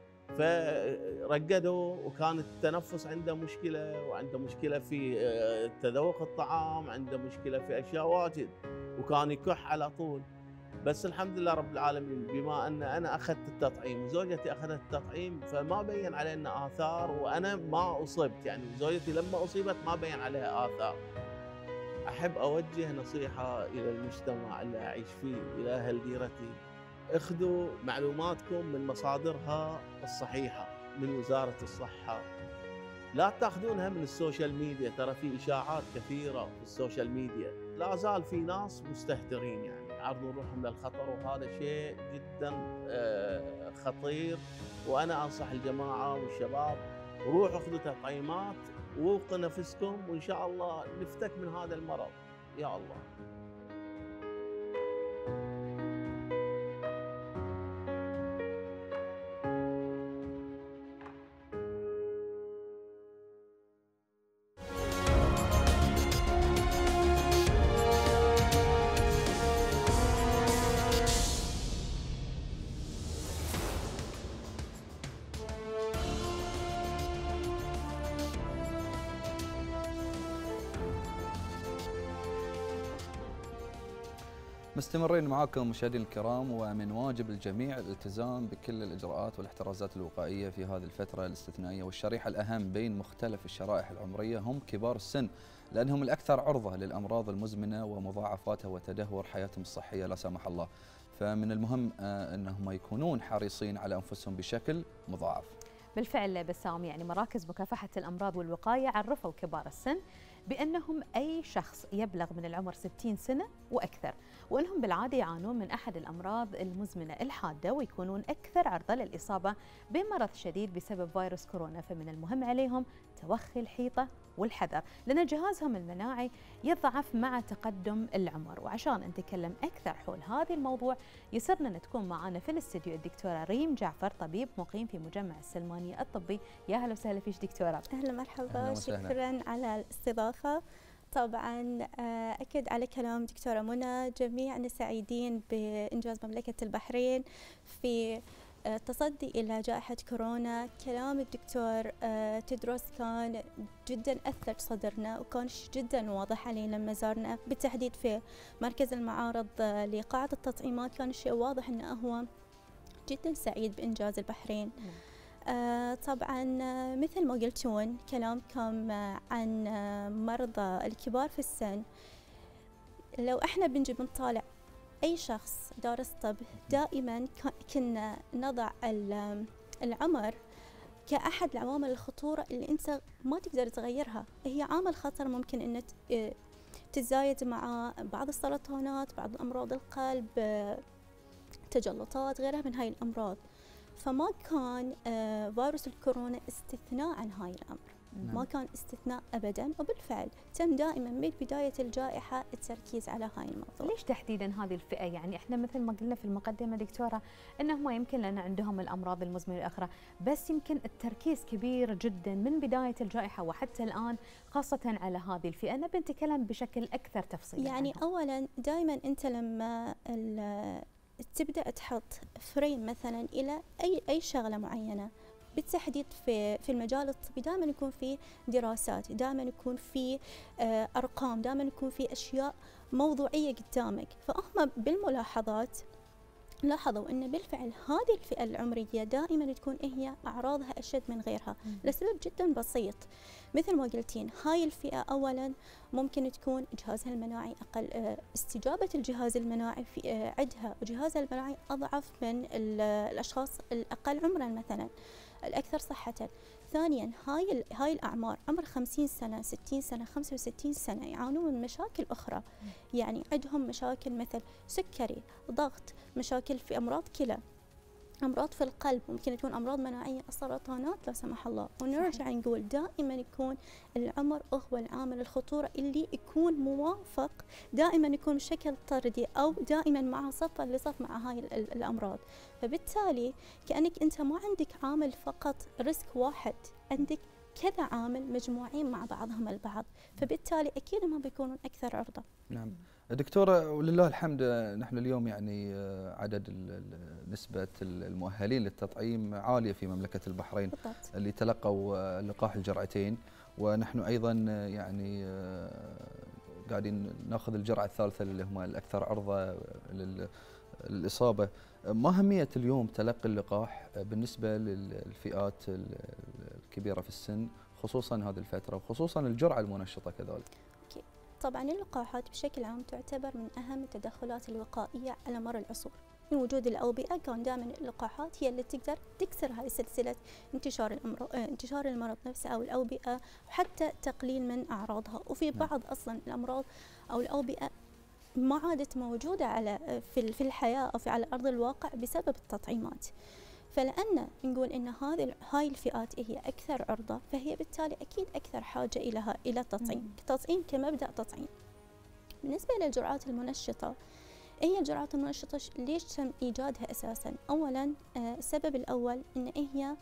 [SPEAKER 14] فرقدوا، وكان التنفس عنده مشكلة، وعنده مشكلة في تذوق الطعام، عنده مشكلة في أشياء واجد، وكان يكح على طول. بس الحمد لله رب العالمين، بما أن أنا أخذت التطعيم وزوجتي أخذت التطعيم، فما بين علينا آثار، وأنا ما أصبت، يعني زوجتي لما أصيبت ما بين عليها آثار. أحب أوجه نصيحة إلى المجتمع اللي أعيش فيه، إلى أهل ديرتي، اخذوا معلوماتكم من مصادرها الصحيحة، من وزارة الصحة، لا تاخذونها من السوشيال ميديا. ترى في إشاعات كثيرة في السوشيال ميديا، لا زال في ناس مستهترين، يعني يعرضون روحهم للخطر، وهذا شيء جدا خطير. وأنا أنصح الجماعة والشباب، روحوا اخذوا تطعيمات ووقوا نفسكم، وإن شاء الله نفتك من هذا المرض يا الله.
[SPEAKER 1] مستمرين معاكم مشاهدينا الكرام، ومن واجب الجميع الالتزام بكل الإجراءات والاحترازات الوقائية في هذه الفترة الاستثنائية. والشريحة الأهم بين مختلف الشرائح العمرية هم كبار السن، لأنهم الأكثر عرضة للأمراض المزمنة ومضاعفاتها وتدهور حياتهم الصحية لا سمح الله. فمن المهم أنهم يكونون حريصين على أنفسهم بشكل مضاعف.
[SPEAKER 2] بالفعل بسام، يعني مراكز مكافحة الأمراض والوقاية عرفوا كبار السن بأنهم أي شخص يبلغ من العمر 60 سنة وأكثر، وأنهم بالعادة يعانون من أحد الأمراض المزمنة الحادة، ويكونون أكثر عرضة للإصابة بمرض شديد بسبب فيروس كورونا. فمن المهم عليهم توخي الحيطة والحذر، لأن جهازهم المناعي يضعف مع تقدم العمر. وعشان نتكلم أكثر حول هذا الموضوع، يسرنا أن تكون معنا في الاستديو الدكتورة ريم جعفر، طبيب مقيم في مجمع السلمانية الطبي. يا هلا وسهلا فيك دكتورة.
[SPEAKER 15] أهلا مرحبا، شكرا على الاستضافة. طبعا أكد على كلام دكتورة منى، جميعنا سعيدين بإنجاز مملكة البحرين في التصدي إلى جائحة كورونا. كلام الدكتور تدروس كان جدا أثر صدرنا، وكان جدا واضح علينا لما زارنا بالتحديد في مركز المعارض لقاعة التطعيمات. كان الشيء واضح أنه هو جدا سعيد بإنجاز البحرين. طبعا مثل ما قلتون كلامكم عن مرضى الكبار في السن، لو احنا بنجي بنطالع اي شخص دارس طب دائما كنا نضع العمر كأحد العوامل الخطورة اللي انت ما تقدر تغيرها. هي عامل خطر ممكن ان تتزايد مع بعض السرطانات، بعض الأمراض القلب، تجلطات، غيرها من هاي الأمراض. فما كان فيروس الكورونا استثناء عن هاي الأمر. ما كان استثناء أبدا، وبالفعل تم دائما من بداية الجائحة التركيز على هاي الموضوع.
[SPEAKER 2] ليش تحديدا هذه الفئة؟ يعني احنا مثل ما قلنا في المقدمة دكتورة انهم يمكن لأن عندهم الأمراض المزمنة الأخرى، بس يمكن التركيز كبير جدا من بداية الجائحة وحتى الآن خاصة على هذه الفئة. نبي نتكلم بشكل أكثر تفصيلا
[SPEAKER 15] يعني
[SPEAKER 2] عنهم.
[SPEAKER 15] أولا دائما أنت لما تبدأ تحط فريم مثلا إلى أي شغلة معينة، بالتحديد في المجال الطبي دائما يكون في دراسات، دائما يكون في أرقام، دائما يكون في أشياء موضوعية قدامك. فهم بالملاحظات لاحظوا أن بالفعل هذه الفئة العمرية دائما تكون هي أعراضها أشد من غيرها لسبب جدا بسيط. مثل ما قلتين هاي الفئة أولا ممكن تكون جهازها المناعي أقل، استجابة الجهاز المناعي في عندها وجهازها المناعي أضعف من الأشخاص الأقل عمرا مثلا، الأكثر صحة. ثانيا هاي الأعمار عمر 50 سنة 60 سنة 65 سنة يعانون من مشاكل أخرى، يعني عندهم مشاكل مثل سكري، ضغط، مشاكل في أمراض كلى، أمراض في القلب، ممكن تكون أمراض مناعية، سرطانات لا سمح الله. ونرجع نقول دائما يكون العمر هو العامل الخطورة اللي يكون موافق، دائما يكون بشكل طردي أو دائما مع صفا لصف مع هاي الأمراض. فبالتالي كأنك أنت ما عندك عامل فقط ريسك واحد، عندك كذا عامل مجموعين مع بعضهم البعض، فبالتالي أكيد ما بيكونون أكثر عرضة.
[SPEAKER 1] نعم دكتورة، ولله الحمد نحن اليوم يعني عدد نسبة المؤهلين للتطعيم عالية في مملكة البحرين
[SPEAKER 15] بالضبط.
[SPEAKER 1] اللي تلقوا لقاح الجرعتين، ونحن أيضا يعني قاعدين ناخذ الجرعة الثالثة اللي هم الأكثر عرضة للإصابة. ما أهمية اليوم تلقي اللقاح بالنسبة للفئات الكبيرة في السن، خصوصا هذه الفترة وخصوصا الجرعة المنشطة كذلك؟
[SPEAKER 15] طبعا اللقاحات بشكل عام تعتبر من أهم التدخلات الوقائية على مر العصور. من وجود الأوبئة كان دائما اللقاحات هي اللي تقدر تكسر هاي سلسلة انتشار المرض نفسه أو الأوبئة، وحتى تقليل من أعراضها. وفي بعض أصلا الأمراض أو الأوبئة ما عادت موجودة في الحياة أو على أرض الواقع بسبب التطعيمات. فلأن نقول إن هاي الفئات هي أكثر عرضة، فهي بالتالي أكيد أكثر حاجة إلى التطعيم كمبدأ تطعيم. بالنسبة للجرعات المنشطة، هي الجرعات المنشطة ليش تم إيجادها أساساً؟ أولاً السبب الأول إن هي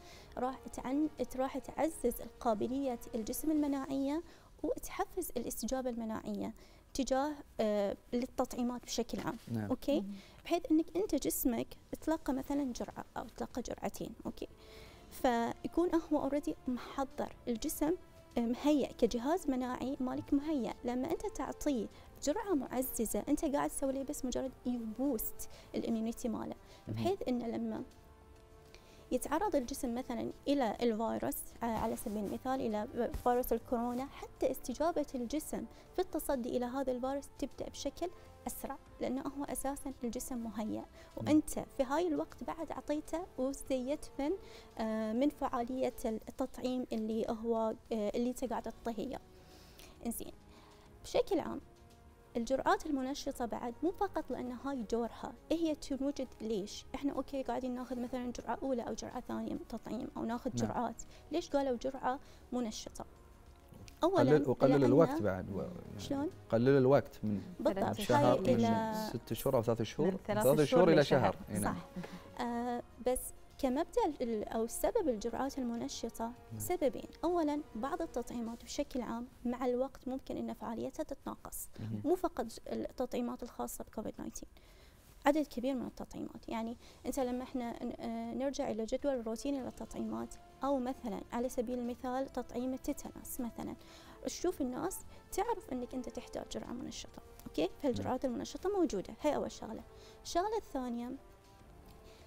[SPEAKER 15] راح تعزز القابلية الجسم المناعية وتحفز الاستجابة المناعية تجاه للتطعيمات بشكل عام.
[SPEAKER 1] نعم.
[SPEAKER 15] أوكي؟ بحيث إنك أنت جسمك تلقى مثلاً جرعة أو تلقى جرعتين، أوكي؟ فيكون هو أوريدي محضر، الجسم مهيئ كجهاز مناعي مالك مهيئ. لما أنت تعطيه جرعة معززة أنت قاعد تسوي لي بس مجرد يبوست الإميونيتي ماله، بحيث إنه لما يتعرض الجسم مثلا إلى الفيروس، على سبيل المثال إلى فيروس الكورونا، حتى استجابة الجسم في التصدي إلى هذا الفيروس تبدأ بشكل أسرع، لأنه هو أساسا الجسم مهيأ، وأنت في هاي الوقت بعد أعطيته وزيت من فعالية التطعيم اللي أنت قاعد تعطيه. إنزين، بشكل عام الجرعات المنشطة بعد مو فقط لأن هاي دورها هي توجد. ليش؟ إحنا أوكي قاعدين ناخذ مثلا جرعة أولى أو جرعة ثانية تطعيم أو ناخذ جرعات، ليش قالوا جرعة منشطة؟ أولا
[SPEAKER 1] وقلل الوقت بعد
[SPEAKER 15] شلون؟
[SPEAKER 1] قلل الوقت من
[SPEAKER 15] بالضبط
[SPEAKER 1] شهر، من 6 شهور أو 3 شهور، 3 شهور إلى شهر.
[SPEAKER 15] صح. بس كمبدأ أو سبب الجرعات المنشطة سببين. أولاً بعض التطعيمات بشكل عام مع الوقت ممكن أن فعاليتها تتناقص، مو فقط التطعيمات الخاصة بكوفيد 19، عدد كبير من التطعيمات. يعني أنت لما احنا نرجع إلى جدول الروتيني للتطعيمات، أو مثلاً على سبيل المثال تطعيم التيتانوس مثلاً، تشوف الناس تعرف أنك أنت تحتاج جرعة منشطة، أوكي؟ فالجرعات المنشطة موجودة، هي أول شغلة. الشغلة الثانية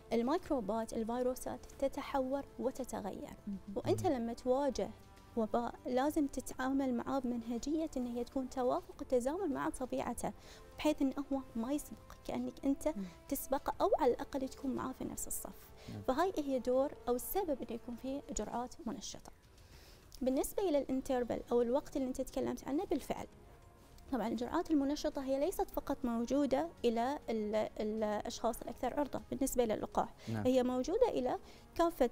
[SPEAKER 15] الميكروبات الفيروسات تتحور وتتغير، وانت لما تواجه وباء لازم تتعامل معاه بمنهجيه ان هي تكون توافق وتزامن مع طبيعته، بحيث انه هو ما يسبق، كانك انت تسبقه او على الاقل تكون معاه في نفس الصف. فهاي هي دور او السبب انه يكون فيه جرعات منشطه. بالنسبه الى الانتربل او الوقت اللي انت تكلمت عنه، بالفعل طبعا الجرعات المنشطة هي ليست فقط موجودة إلى الأشخاص الأكثر عرضة بالنسبة للقاح، هي موجودة إلى كافة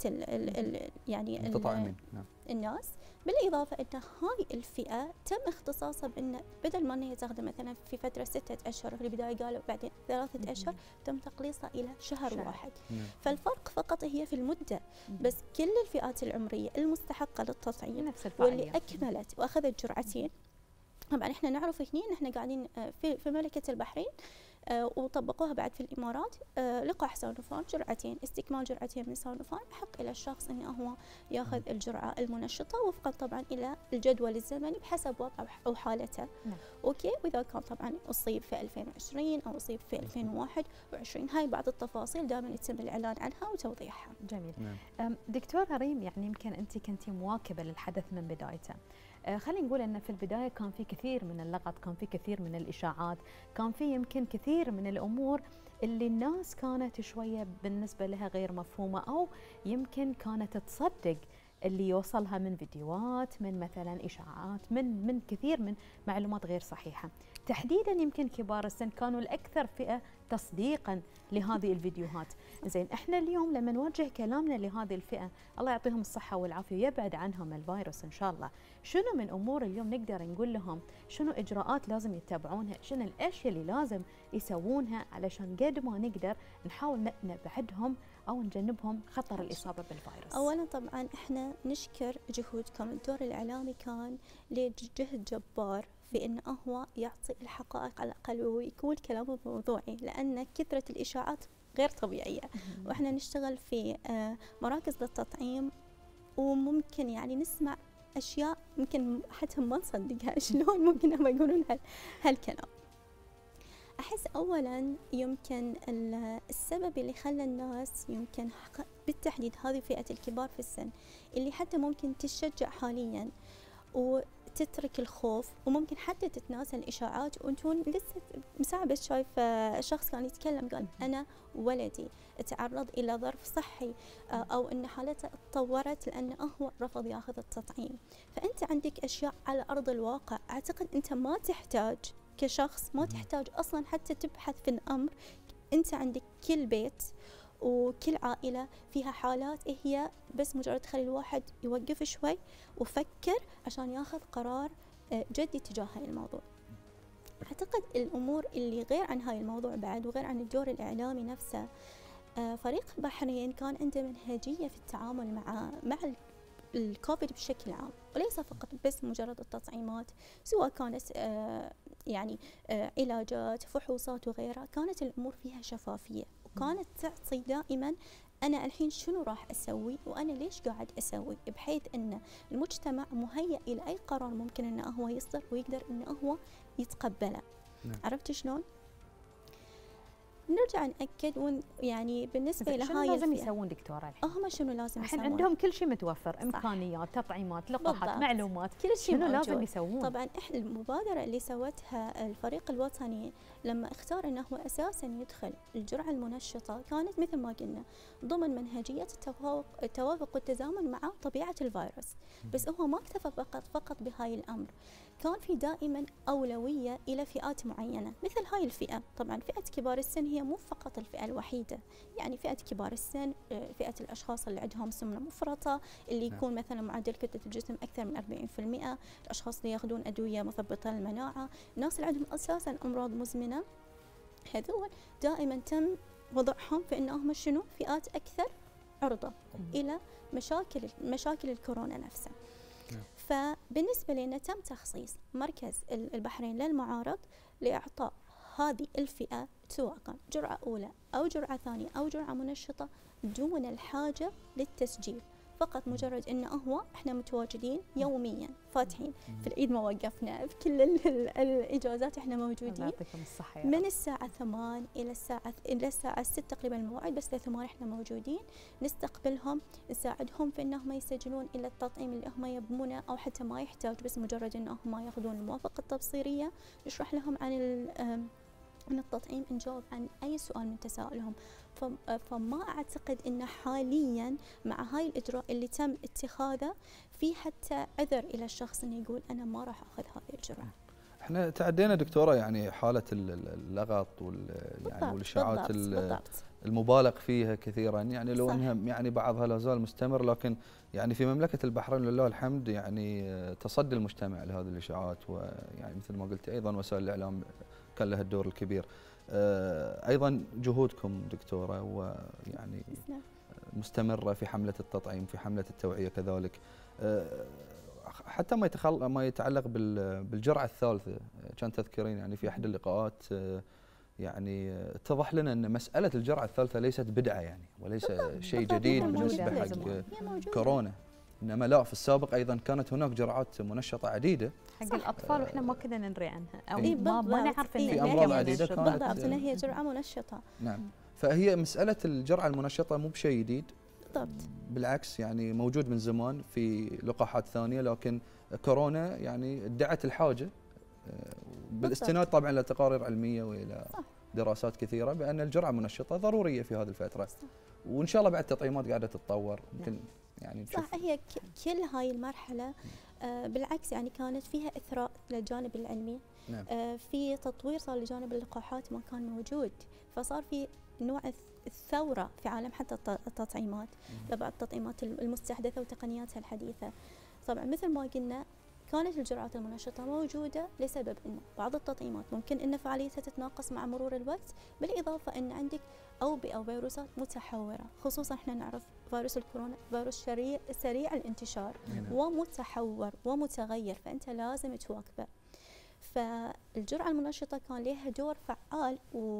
[SPEAKER 15] يعني الناس، بالإضافة أن هاي الفئة تم اختصاصها بأن بدل ما هي تاخذ مثلا في فترة 6 أشهر، في البداية قالوا بعدين 3 أشهر، تم تقليصها إلى شهر واحد. فالفرق فقط هي في المدة، بس كل الفئات العمرية المستحقة للتطعيم واللي أكملت وأخذت جرعتين. طبعا احنا نعرف هنا احنا قاعدين في مملكة البحرين وطبقوها بعد في الامارات، لقاح ساينوفارم جرعتين، استكمال جرعتين من ساينوفارم يحق الى الشخص انه هو ياخذ الجرعه المنشطه وفقا طبعا الى الجدول الزمني بحسب وضعه او حالته. اوكي، واذا كان طبعا اصيب في 2020 او اصيب في 2021، هاي بعض التفاصيل دائما يتم الاعلان عنها وتوضيحها.
[SPEAKER 2] جميل. دكتوره ريم، يعني يمكن انت كنتي مواكبه للحدث من بدايته. خلينا نقول أن في البداية كان في كثير من اللغط، كان في كثير من الإشاعات، كان في يمكن كثير من الأمور اللي الناس كانت شوية بالنسبة لها غير مفهومة، أو يمكن كانت تصدق اللي يوصلها من فيديوهات، من مثلا إشاعات، من كثير من معلومات غير صحيحة. تحديدا يمكن كبار السن كانوا الأكثر فئة تصديقا لهذه الفيديوهات. زين، احنا اليوم لما نوجه كلامنا لهذه الفئة، الله يعطيهم الصحة والعافية ويبعد عنهم الفيروس إن شاء الله، شنو من أمور اليوم نقدر نقول لهم شنو إجراءات لازم يتبعونها، شنو الأشياء اللي لازم يسوونها علشان قد ما نقدر نحاول نبعدهم أو نجنبهم خطر الإصابة بالفيروس؟
[SPEAKER 15] أولا طبعا احنا نشكر جهودكم، الدور الإعلامي كان له جهد جبار في أنه هو يعطي الحقائق على الأقل ويكون كلامه موضوعي، لأن كثرة الإشاعات غير طبيعية. وإحنا نشتغل في مراكز للتطعيم، وممكن يعني نسمع أشياء ممكن حتى ما نصدقها. شلون ممكن هم يقولون هالكلام؟ أحس أولاً يمكن السبب اللي خلى الناس يمكن بالتحديد هذه فئة الكبار في السن اللي حتى ممكن تشجع حالياً وتترك الخوف، وممكن حتى تتناسى الإشاعات. وأنتون لسه مساعة بس شايف شخص كان يتكلم قال أنا ولدي تعرض إلى ظرف صحي أو أن حالته تطورت لأنه هو رفض ياخذ التطعيم. فأنت عندك أشياء على أرض الواقع، أعتقد أنت ما تحتاج كشخص، ما تحتاج أصلا حتى تبحث في الأمر. أنت عندك كل بيت وكل عائلة فيها حالات، هي بس مجرد تخلي الواحد يوقف شوي وفكر عشان ياخذ قرار جدي تجاه هاي الموضوع. أعتقد الأمور اللي غير عن هاي الموضوع بعد وغير عن الدور الإعلامي نفسه، فريق البحرين كان عنده منهجية في التعامل مع الكوفيد بشكل عام، وليس فقط بس مجرد التطعيمات، سواء كانت يعني علاجات، فحوصات وغيرها. كانت الأمور فيها شفافية، وكانت تعطي دائما أنا الحين شنو راح أسوي وأنا ليش قاعد أسوي، بحيث أن المجتمع مهيأ إلى أي قرار ممكن أنه هو يصدر ويقدر أنه هو يتقبله. عرفت شلون؟ نرجع نأكد يعني بالنسبة لهاي
[SPEAKER 2] شنو لازم يسوون دكتورة الحين؟
[SPEAKER 15] هم شنو لازم يسوون؟
[SPEAKER 2] عندهم كل شيء متوفر، إمكانيات، تطعيمات، لقاحات، معلومات،
[SPEAKER 15] كل شيء
[SPEAKER 2] شنو لازم يسوون؟
[SPEAKER 15] طبعا إحنا المبادرة اللي سوتها الفريق الوطني لما اختار أنه هو أساسا يدخل الجرعة المنشطة، كانت مثل ما قلنا ضمن منهجية التوافق والتزامن مع طبيعة الفيروس. بس هو ما اكتفى فقط بهاي الأمر، كان في دائما أولوية إلى فئات معينة مثل هاي الفئة. طبعا فئة كبار السن هي مو فقط الفئة الوحيدة، يعني فئة كبار السن، فئة الأشخاص اللي عندهم سمنة مفرطة، اللي يكون مثلا معدل كتلة الجسم أكثر من 40%، الأشخاص اللي ياخذون أدوية مثبطة للمناعة، الناس اللي عندهم أساسا أمراض مزمنة، هذول دائما تم وضعهم في أنهم شنو فئات أكثر عرضة إلى مشاكل الكورونا نفسها. فبالنسبة لنا تم تخصيص مركز البحرين للمعارض لإعطاء هذه الفئة سواء كان جرعة أولى أو جرعة ثانية أو جرعة منشطة دون الحاجة للتسجيل. فقط مجرد انه هو احنا متواجدين يوميا فاتحين، في العيد ما وقفنا، في كل الاجازات احنا موجودين.
[SPEAKER 2] يعطيكم الصحه.
[SPEAKER 15] من الساعه 8 الى الساعه 6 تقريبا الموعد، بس ل 8 احنا موجودين، نستقبلهم، نساعدهم في انهم يسجلون الى التطعيم اللي هم يبونه، او حتى ما يحتاج، بس مجرد انهم ياخذون الموافقه التبصيريه، نشرح لهم عن التطعيم، نجاوب عن اي سؤال من تساؤلهم. فما اعتقد ان حاليا مع هاي الاجراء اللي تم اتخاذه في حتى عذر الى الشخص انه يقول انا ما راح اخذ هذه الجرعه.
[SPEAKER 1] احنا تعدينا دكتوره يعني حاله اللغط يعني والاشاعات المبالغ فيها كثيرا، يعني لو انها يعني بعضها لا زال مستمر، لكن يعني في مملكه البحرين لله الحمد يعني تصدي المجتمع لهذه الاشاعات، ويعني مثل ما قلت ايضا وسائل الاعلام كان لها الدور الكبير. ايضا جهودكم دكتوره ويعني مستمره في حمله التطعيم، في حمله التوعيه كذلك، حتى ما يتعلق بالجرعه الثالثه. كان تذكرين يعني في احد اللقاءات يعني اتضح لنا ان مساله الجرعه الثالثه ليست بدعه يعني، وليس شيء جديد بالنسبه حق كورونا، انما لا، في السابق ايضا كانت هناك جرعات منشطه عديده
[SPEAKER 2] حق الاطفال واحنا ما كنا ندري عنها، او
[SPEAKER 15] ما
[SPEAKER 2] نعرف
[SPEAKER 1] في امراض عديده كانت
[SPEAKER 15] بالضبط انها هي جرعه منشطه.
[SPEAKER 1] نعم، فهي مساله الجرعه المنشطه مو بشيء جديد،
[SPEAKER 15] بالضبط،
[SPEAKER 1] بالعكس يعني موجود من زمان في لقاحات ثانيه، لكن كورونا يعني ادعت الحاجه بالاستناد طبعا الى تقارير علميه والى دراسات كثيره بان الجرعه المنشطه ضروريه في هذه الفتره، وان شاء الله بعد التطعيمات قاعده تتطور يمكن يعني
[SPEAKER 15] صح. هي كل هاي المرحله بالعكس يعني كانت فيها اثراء للجانب العلمي. نعم. في تطوير صار لجانب اللقاحات ما كان موجود، فصار في نوع الثوره في عالم حتى التطعيمات لبعض التطعيمات المستحدثه وتقنياتها الحديثه. طبعا مثل ما قلنا كانت الجرعات المنشطة موجودة لسبب أنه بعض التطعيمات ممكن أن فعاليتها تتناقص مع مرور الوقت، بالإضافة أن عندك أوبئة أو فيروسات متحورة، خصوصا احنا نعرف فيروس الكورونا فيروس سريع الانتشار ومتحور ومتغير، فأنت لازم تواكبه. فالجرعة المنشطة كان لها دور فعال،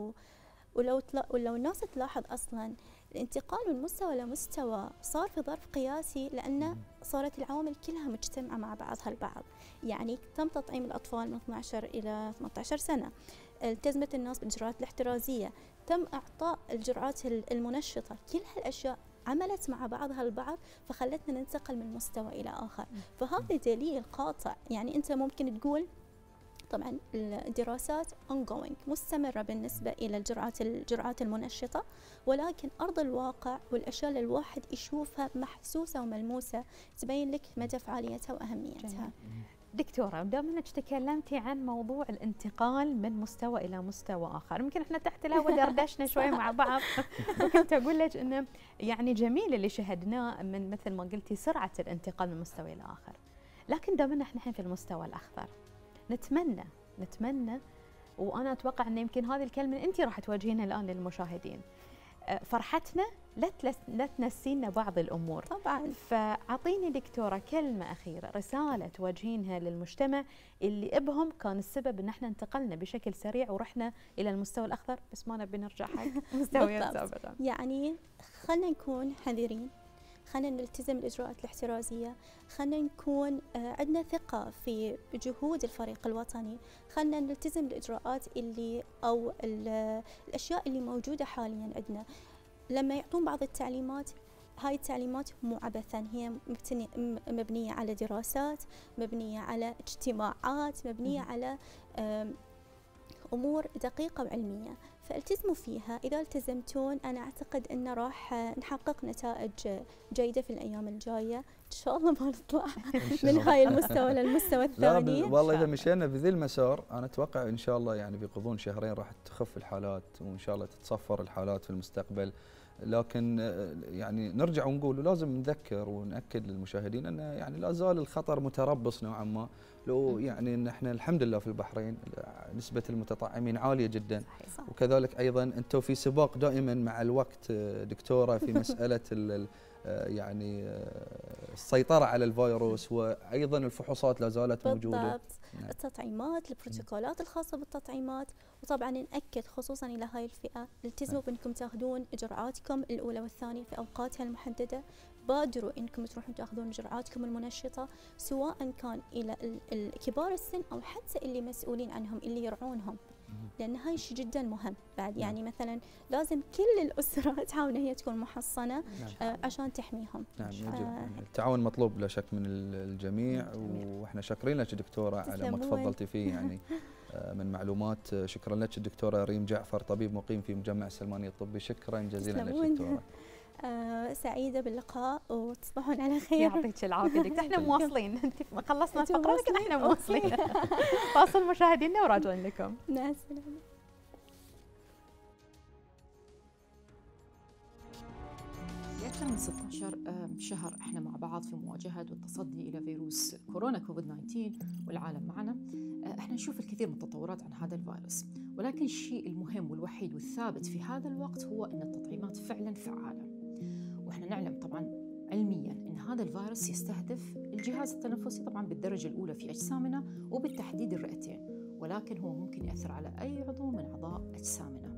[SPEAKER 15] ولو الناس تلاحظ أصلا الانتقال من مستوى لمستوى صار في ظرف قياسي، لأن صارت العوامل كلها مجتمعة مع بعضها البعض. يعني تم تطعيم الأطفال من 12 إلى 18 سنة، التزمت الناس بالإجراءات الاحترازية، تم إعطاء الجرعات المنشطة، كل هالأشياء عملت مع بعضها البعض فخلتنا ننتقل من مستوى إلى آخر. فهذا دليل قاطع. يعني أنت ممكن تقول طبعا الدراسات ongoing مستمرة بالنسبة إلى الجرعات المنشطة، ولكن أرض الواقع والأشياء اللي الواحد يشوفها محسوسة وملموسة تبين لك مدى فعاليتها وأهميتها.
[SPEAKER 2] دكتورة، دائما تكلمتي عن موضوع الانتقال من مستوى إلى مستوى آخر، يمكن احنا تحت الهواء دردشنا شوي مع بعض، وكنت أقول لك إنه يعني جميل اللي شهدناه من مثل ما قلتي سرعة الانتقال من مستوى إلى آخر، لكن دائما احنا في المستوى الأخضر. نتمنى وانا اتوقع ان يمكن هذه الكلمه انت راح توجهينها الان للمشاهدين، فرحتنا لا تنسينا بعض الامور
[SPEAKER 15] طبعا.
[SPEAKER 2] فاعطيني دكتوره كلمه اخيره، رساله توجهينها للمجتمع اللي ابهم كان السبب ان احنا انتقلنا بشكل سريع ورحنا الى المستوى الاخضر، بس ما نبي نرجع حق مستويات سابقه.
[SPEAKER 15] يعني خلينا نكون حذرين، خلينا نلتزم الإجراءات الاحترازية، خلينا نكون عندنا ثقة في جهود الفريق الوطني، خلينا نلتزم الإجراءات اللي أو الأشياء اللي موجودة حاليا عندنا. لما يعطون بعض التعليمات، هاي التعليمات مو عبثا، هي مبنية على دراسات، مبنية على اجتماعات، مبنية على أمور دقيقة وعلمية، فالتزموا فيها. إذا التزمتون أنا أعتقد أن راح نحقق نتائج جيدة في الأيام الجاية إن شاء الله، ما نطلع من هاي المستوى للمستوى الثاني.
[SPEAKER 1] لا والله إذا مشينا بذي المسار أنا أتوقع إن شاء الله يعني بغضون شهرين راح تخف الحالات، وإن شاء الله تتصفر الحالات في المستقبل. لكن يعني نرجع ونقول لازم نذكر ونأكد للمشاهدين أن يعني لا زال الخطر متربص نوعا ما، لو يعني ان احنا الحمد لله في البحرين نسبة المتطعمين عالية جدا، صح. وكذلك ايضا انتم في سباق دائما مع الوقت دكتورة في مسألة يعني السيطرة على الفيروس، وايضا الفحوصات لا زالت موجودة.
[SPEAKER 15] بالضبط. التطعيمات، البروتوكولات الخاصة بالتطعيمات، وطبعا نأكد خصوصا الى هاي الفئة التزموا بانكم تاخذون اجراءاتكم الاولى والثانية في اوقاتها المحددة، بادروا انكم تروحون تاخذون اجراءاتكم المنشطه، سواء كان الى كبار السن او حتى اللي مسؤولين عنهم اللي يرعونهم، لان هاي شيء جدا مهم بعد. يعني مثلا لازم كل الاسره تحاول هي تكون محصنه عشان تحميهم.
[SPEAKER 1] نعم التعاون مطلوب لا شك من الجميع، واحنا شاكرين لك دكتوره على ما تفضلتي فيه يعني من معلومات. شكرا لك الدكتوره ريم جعفر، طبيب مقيم في مجمع السلماني الطبي. شكرا جزيلا لك دكتوره.
[SPEAKER 15] سعيدة باللقاء وتصبحون على خير.
[SPEAKER 2] يعطيك العافية دكتور. احنا مواصلين، انت خلصنا الفقرة لكن احنا مواصلين. فاصل مشاهدينا وراجعين لكم.
[SPEAKER 15] مع السلامة.
[SPEAKER 16] أكثر من 16 شهر احنا مع بعض في مواجهة والتصدي إلى فيروس كورونا كوفيد-19 والعالم معنا. احنا نشوف الكثير من التطورات عن هذا الفيروس، ولكن الشيء المهم والوحيد والثابت في هذا الوقت هو أن التطعيمات فعلا فعالة. واحنا نعلم طبعا علميا أن هذا الفيروس يستهدف الجهاز التنفسي طبعا بالدرجة الأولى في أجسامنا وبالتحديد الرئتين، ولكن هو ممكن يأثر على أي عضو من أعضاء أجسامنا.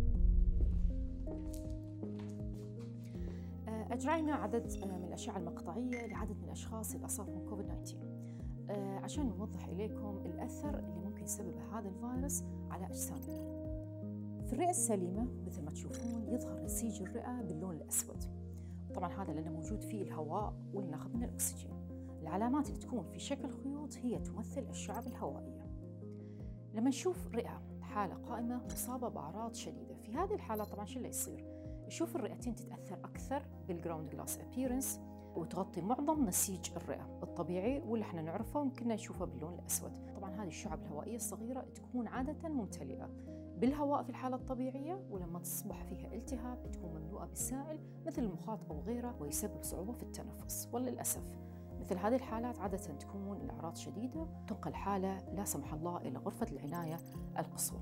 [SPEAKER 16] أجرينا عدد من الأشعة المقطعية لعدد من الأشخاص اللي أصابهم كوفيد-19 عشان نوضح إليكم الأثر اللي ممكن يسببه هذا الفيروس على أجسامنا. في الرئة السليمة مثل ما تشوفون يظهر نسيج الرئة باللون الأسود، طبعا هذا لأنه موجود فيه الهواء واللي ناخذ من الأكسجين. العلامات اللي تكون في شكل خيوط هي تمثل الشعب الهوائية. لما نشوف رئة حالة قائمة مصابة بأعراض شديدة، في هذه الحالة طبعا شو اللي يصير؟ نشوف الرئتين تتأثر أكثر بالجراوند جلاس أبيرنس وتغطي معظم نسيج الرئة الطبيعي واللي احنا نعرفه وممكن نشوفه باللون الأسود. طبعا هذه الشعب الهوائية الصغيرة تكون عادة ممتلئة بالهواء في الحالة الطبيعية، ولما تصبح فيها التهاب تكون مملوءة بالسائل مثل المخاط أو غيره ويسبب صعوبة في التنفس. وللأسف مثل هذه الحالات عادة تكون الأعراض شديدة، تنقل حالة لا سمح الله إلى غرفة العناية القصوى.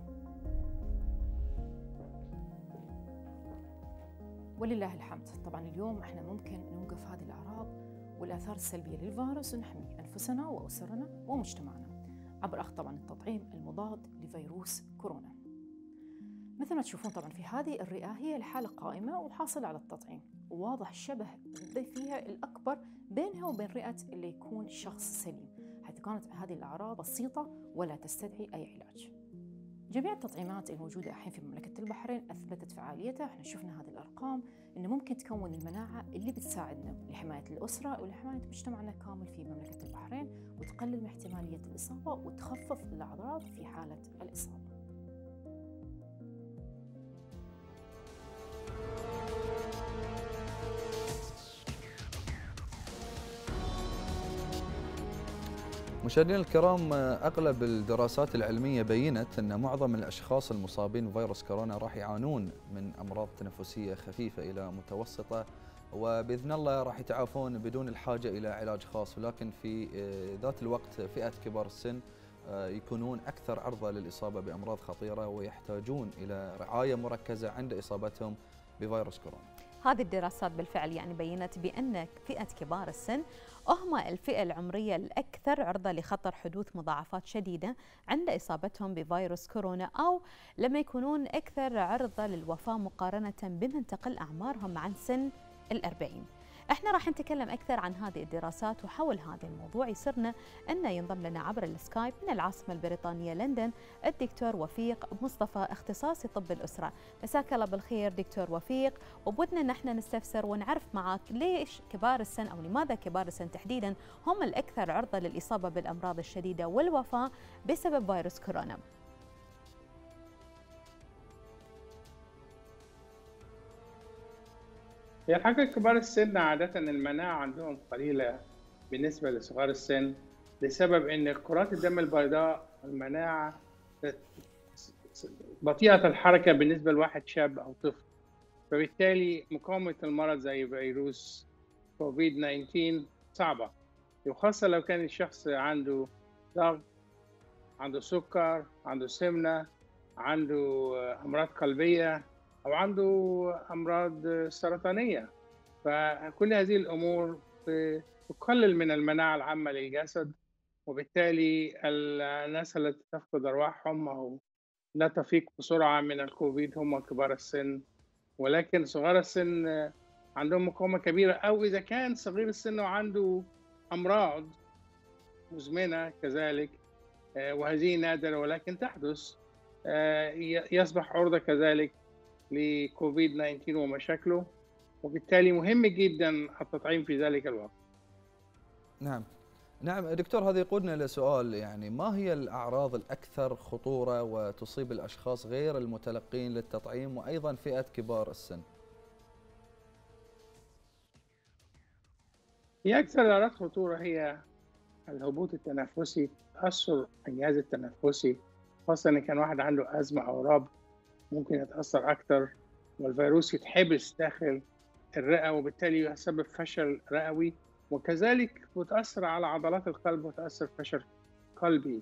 [SPEAKER 16] ولله الحمد طبعا اليوم احنا ممكن نوقف هذه الأعراض والآثار السلبية للفيروس ونحمي أنفسنا وأسرنا ومجتمعنا عبر أخذ طبعا التطعيم المضاد لفيروس كورونا. مثل ما تشوفون طبعا في هذه الرئة هي الحالة قائمة وحاصلة على التطعيم، وواضح الشبه فيها الأكبر بينها وبين رئة اللي يكون شخص سليم، حيث كانت هذه الأعراض بسيطة ولا تستدعي أي علاج. جميع التطعيمات الموجودة الحين في مملكة البحرين أثبتت فعاليتها. احنا شفنا هذه الأرقام إنه ممكن تكون المناعة اللي بتساعدنا لحماية الأسرة ولحماية مجتمعنا كامل في مملكة البحرين، وتقلل من احتمالية الإصابة وتخفف الأعراض في حالة الإصابة.
[SPEAKER 1] مشاهدينا الكرام، أغلب الدراسات العلمية بينت أن معظم الأشخاص المصابين بفيروس كورونا راح يعانون من أمراض تنفسية خفيفة إلى متوسطة، وبإذن الله راح يتعافون بدون الحاجة إلى علاج خاص، ولكن في ذات الوقت فئة كبار السن يكونون أكثر عرضة للإصابة بأمراض خطيرة ويحتاجون إلى رعاية مركزة عند إصابتهم بفيروس كورونا.
[SPEAKER 2] هذه الدراسات بالفعل يعني بينت بأن فئة كبار السن هم الفئة العمرية الأكثر عرضة لخطر حدوث مضاعفات شديدة عند إصابتهم بفيروس كورونا، أو لما يكونون أكثر عرضة للوفاة مقارنة بمن تقل أعمارهم عن سن 40. احنا راح نتكلم أكثر عن هذه الدراسات، وحول هذا الموضوع يسرنا أن ينضم لنا عبر السكايب من العاصمة البريطانية لندن الدكتور وفيق مصطفى، اختصاصي طب الأسرة. مساك الله بالخير دكتور وفيق، وبدنا ان احنا نستفسر ونعرف معك ليش كبار السن أو لماذا كبار السن تحديدا هم الأكثر عرضة للإصابة بالأمراض الشديدة والوفاة بسبب فيروس كورونا.
[SPEAKER 17] هي الحقيقة كبار السن عادة المناعة عندهم قليلة بالنسبة لصغار السن، لسبب إن كرات الدم البيضاء المناعة بطيئة الحركة بالنسبة لواحد شاب أو طفل، فبالتالي مقاومة المرض زي فيروس كوفيد-19 صعبة، وخاصة لو كان الشخص عنده ضغط، عنده سكر، عنده سمنة، عنده أمراض قلبية، أو عنده أمراض سرطانية. فكل هذه الأمور تقلل من المناعة العامة للجسد، وبالتالي الناس التي تفقد أرواحهم أو لا تفيق بسرعة من الكوفيد هم كبار السن. ولكن صغار السن عندهم مقاومة كبيرة، أو إذا كان صغير السن وعنده أمراض مزمنة كذلك وهذه نادرة ولكن تحدث، يصبح عرضة كذلك لكوفيد 19 ومشاكله، وبالتالي مهم جدا التطعيم في ذلك الوقت.
[SPEAKER 1] نعم دكتور، هذا يقودنا لسؤال، يعني ما هي الأعراض الأكثر خطورة وتصيب الأشخاص غير المتلقين للتطعيم وأيضا فئة كبار السن؟
[SPEAKER 17] هي أكثر الأعراض خطورة هي الهبوط التنفسي، تأثر الجهاز التنفسي، خاصة إن كان واحد عنده أزمة أو ربو ممكن يتأثر أكثر، والفيروس يتحبس داخل الرئة وبالتالي يسبب فشل رئوي، وكذلك بتأثر على عضلات القلب وتأثر فشل قلبي.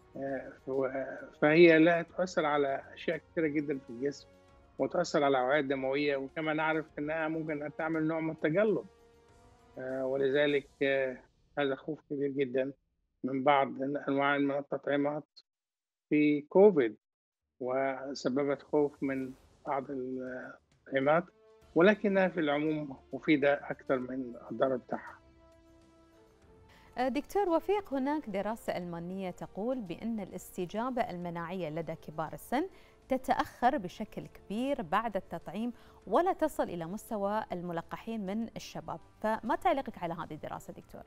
[SPEAKER 17] فهي لا تؤثر على أشياء كثيرة جدا في الجسم، وتؤثر على الأوعية الدموية، وكما نعرف أنها ممكن أن تعمل نوع من التجلط، ولذلك هذا خوف كبير جدا من بعض أنواع من التطعيمات في كوفيد، وسببت خوف من بعض التطعيمات، ولكنها في العموم مفيدة أكثر من الضرر بتاعها.
[SPEAKER 2] دكتور وفيق، هناك دراسة ألمانية تقول بأن الاستجابة المناعية لدى كبار السن تتأخر بشكل كبير بعد التطعيم ولا تصل إلى مستوى الملقحين من الشباب، فما تعليقك على هذه الدراسة دكتور؟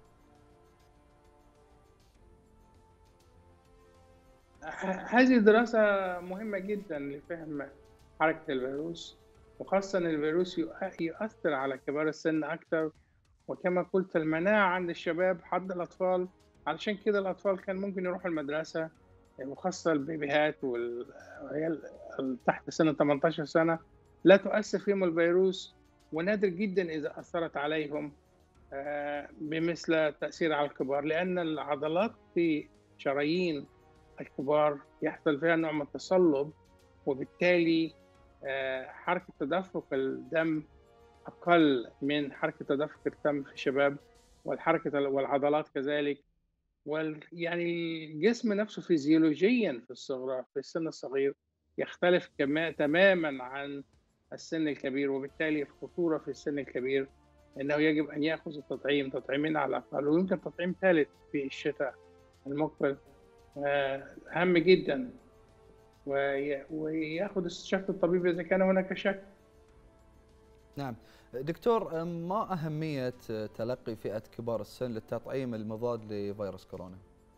[SPEAKER 17] هذه الدراسة مهمة جدا لفهم حركة الفيروس، وخاصة الفيروس يؤثر على كبار السن أكثر، وكما قلت المناعة عند الشباب حد الأطفال، علشان كده الأطفال كان ممكن يروحوا المدرسة، وخاصة البيبيهات والعيال تحت سن 18 سنة لا تؤثر فيهم الفيروس، ونادر جدا إذا أثرت عليهم بمثل تأثير على الكبار، لأن العضلات في شرايين الكبار يحصل فيها نوع من التصلب، وبالتالي حركة تدفق الدم أقل من حركة تدفق الدم في الشباب، والعضلات كذلك، يعني الجسم نفسه فيزيولوجيا في السن الصغير يختلف تماما عن السن الكبير، وبالتالي الخطورة في السن الكبير أنه يجب أن يأخذ تطعيمين على الأقل، ويمكن تطعيم ثالث في الشتاء المقبل هام جدا، ويأخذ استشارة الطبيب إذا كان هناك شك.
[SPEAKER 1] نعم دكتور، ما أهمية تلقي فئة كبار السن للتطعيم المضاد لفيروس كورونا؟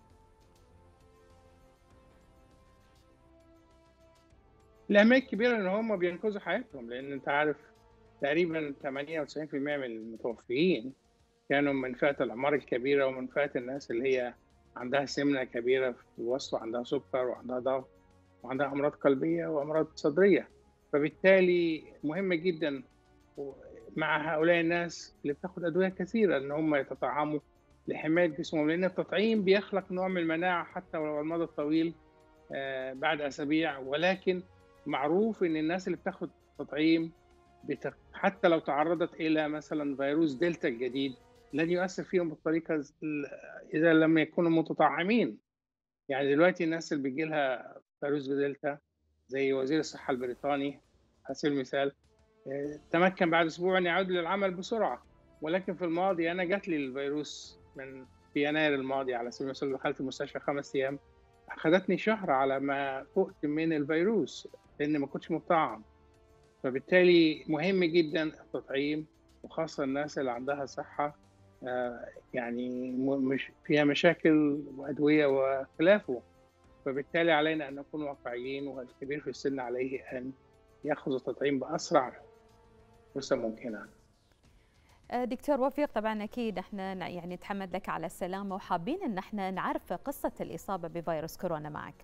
[SPEAKER 17] الأهمية الكبيرة إن هم بينقذوا حياتهم، لأن أنت عارف تقريبا 98% من المتوفيين كانوا من فئة الأعمار الكبيرة، ومن فئة الناس اللي هي عندها سمنة كبيرة في الوسط، وعندها سكر، وعندها ضغط، وعندها أمراض قلبية وأمراض صدرية. فبالتالي مهم جدا مع هؤلاء الناس اللي بتاخد أدوية كثيرة إن هم يتطعموا لحماية جسمهم، لأن التطعيم بيخلق نوع من المناعة حتى ولو على المدى الطويل بعد أسابيع، ولكن معروف إن الناس اللي بتاخد تطعيم حتى لو تعرضت إلى مثلا فيروس دلتا الجديد لن يؤثر فيهم بالطريقة إذا لم يكونوا متطعمين. يعني دلوقتي الناس اللي بيجي لها فيروس دلتا زي وزير الصحة البريطاني على سبيل المثال تمكن بعد أسبوع أن يعود للعمل بسرعة، ولكن في الماضي أنا جات لي الفيروس في يناير الماضي على سبيل المثال، دخلت المستشفى 5 أيام، أخذتني شهر على ما فقت من الفيروس لأن ما كنتش مطعم. فبالتالي مهم جدا التطعيم، وخاصة الناس اللي عندها صحة يعني مش فيها مشاكل وأدوية وخلافه، فبالتالي علينا أن نكون واقعيين، والكبير في السن عليه أن يأخذ التطعيم بأسرع فرصة ممكنة.
[SPEAKER 2] دكتور وفيق، طبعا أكيد احنا يعني نتحمد لك على السلامة، وحابين أن احنا نعرف قصة الإصابة بفيروس كورونا معك.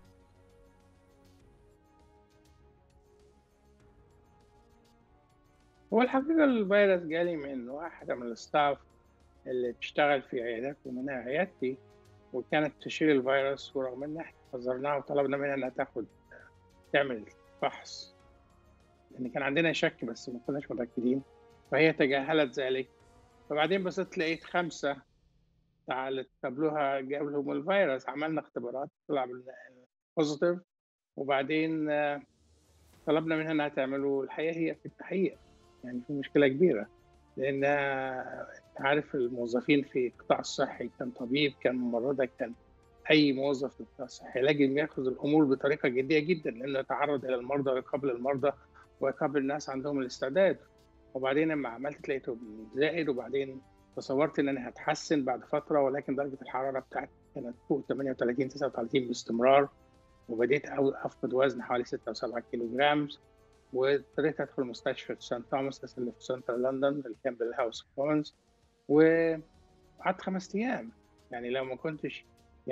[SPEAKER 17] هو الحقيقة الفيروس جالي من واحدة من الستاف اللي بتشتغل في عيادات ومنها عيادتي، وكانت تشيل الفيروس، ورغم ان احنا حذرناها وطلبنا منها انها تعمل فحص لان كان عندنا شك بس ما كناش متأكدين، فهي تجاهلت ذلك. فبعدين بصيت لقيت 5 تعالت قبلها جاب لهم الفيروس، عملنا اختبارات طلع بوزيتيف، وبعدين طلبنا منها انها تعمله. الحقيقة هي في التحقيق يعني في مشكلة كبيرة، لان عارف الموظفين في القطاع الصحي، كان طبيب، كان ممرضه، كان اي موظف في القطاع الصحي لازم ياخذ الامور بطريقه جديه جدا، لانه يتعرض الى المرضى ويقابل المرضى ويقابل الناس عندهم الاستعداد. وبعدين لما عملت لقيته زائد، وبعدين تصورت ان انا هتحسن بعد فتره، ولكن درجه الحراره بتاعتي كانت فوق 38 39 باستمرار، وبديت افقد وزن حوالي 6 أو 7 كيلو جرام، واضطريت ادخل مستشفى سان توماس اللي في سنترال لندن اللي كان بالهاوس كومنز، وقعدت 5 ايام. يعني لو ما كنتش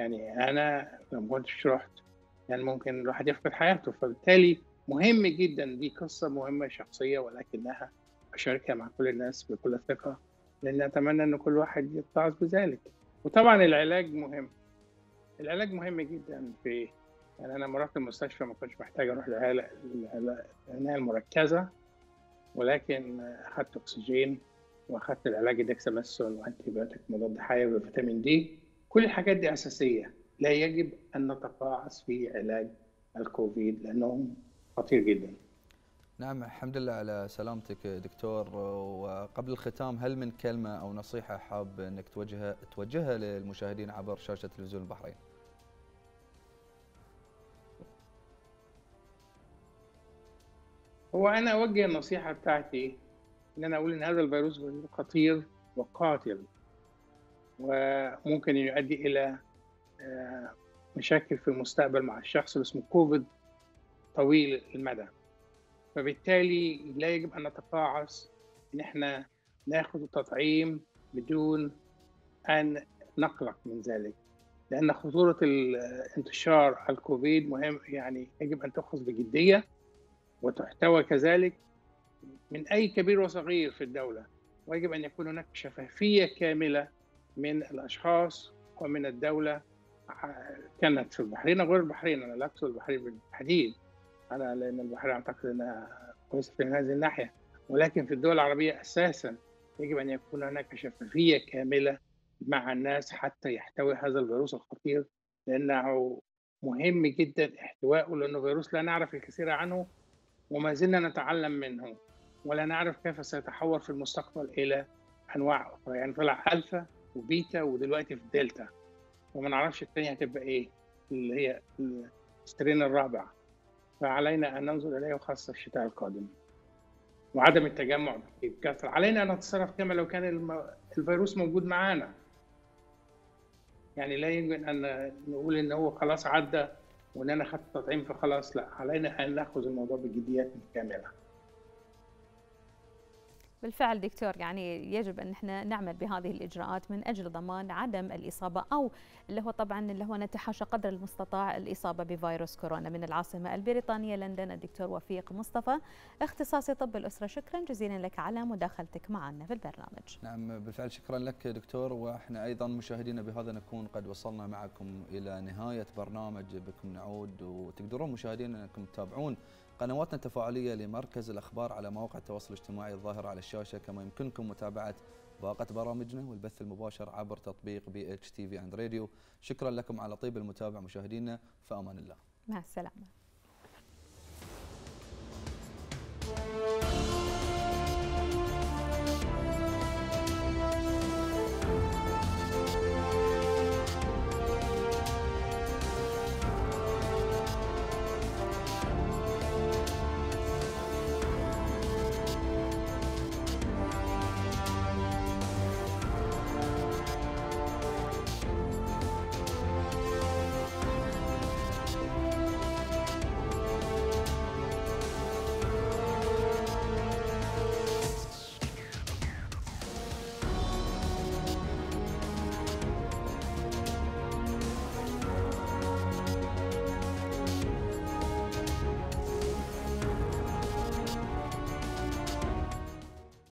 [SPEAKER 17] رحت يعني ممكن الواحد يفقد حياته. فبالتالي مهم جدا، دي قصه مهمه شخصيه، ولكنها اشاركها مع كل الناس بكل ثقه، لان اتمنى ان كل واحد يتعظ بذلك. وطبعا العلاج مهم، العلاج مهم جدا. يعني انا لما رحت المستشفى ما كنتش محتاج اروح العنايه المركزه، ولكن اخذت اكسجين واخذت العلاج ديكساميثاسون وانتي بيوتيك مضاد حيوي وفيتامين دي. كل الحاجات دي اساسيه، لا يجب ان نتقاعس في علاج الكوفيد لانه خطير جدا.
[SPEAKER 1] نعم، الحمد لله على سلامتك دكتور. وقبل الختام، هل من كلمه او نصيحه حاب انك توجهها للمشاهدين عبر شاشه تلفزيون البحرين؟
[SPEAKER 17] هو أنا أوجه النصيحة بتاعتي إن أنا أقول إن هذا الفيروس خطير وقاتل، وممكن يؤدي إلى مشاكل في المستقبل مع الشخص اللي اسمه كوفيد طويل المدى. فبالتالي لا يجب أن نتقاعس إن إحنا ناخد التطعيم بدون أن نقلق من ذلك، لأن خطورة انتشار الكوفيد مهم، يعني يجب أن تأخذ بجدية وتحتوى كذلك من أي كبير وصغير في الدولة، ويجب أن يكون هناك شفافية كاملة من الأشخاص ومن الدولة، كانت في البحرين أو غير البحرين. أنا لا أقصد البحرين بالتحديد، لأن البحرين أعتقد أنها كويسة في هذه الناحية، ولكن في الدول العربية أساسا يجب أن يكون هناك شفافية كاملة مع الناس حتى يحتوي هذا الفيروس الخطير، لأنه مهم جدا احتوائه، لأنه فيروس لا نعرف الكثير عنه وما زلنا نتعلم منه، ولا نعرف كيف سيتحول في المستقبل إلى أنواع أخرى. يعني طلع ألفا وبيتا ودلوقتي في دلتا، وما نعرفش الثانية هتبقى إيه اللي هي السترين الرابع. فعلينا أن ننظر إليه، وخاصة الشتاء القادم، وعدم التجمع بكثرة. علينا أن نتصرف كما لو كان الفيروس موجود معانا. يعني لا يمكن أن نقول إن هو خلاص عدى وإن أنا أخذت تطعيم فخلاص، لا، علينا أن نأخذ الموضوع بجدية كاملة.
[SPEAKER 2] بالفعل دكتور، يعني يجب ان احنا نعمل بهذه الاجراءات من اجل ضمان عدم الاصابه، او اللي هو نتحاشى قدر المستطاع الاصابه بفيروس كورونا. من العاصمه البريطانيه لندن الدكتور وفيق مصطفى، اختصاصي طب الاسره، شكرا جزيلا لك على مداخلتك معنا في البرنامج.
[SPEAKER 1] نعم بالفعل، شكرا لك دكتور. واحنا ايضا مشاهدينا بهذا نكون قد وصلنا معكم الى نهايه برنامج بكم نعود، وتقدرون مشاهدينا انكم تتابعون قنواتنا التفاعلية لمركز الأخبار على مواقع التواصل الاجتماعي الظاهر على الشاشة، كما يمكنكم متابعة باقة برامجنا والبث المباشر عبر تطبيق BHTV and Radio. شكرا لكم على طيب المتابعة مشاهدينا، في أمان الله.
[SPEAKER 2] مع السلامة.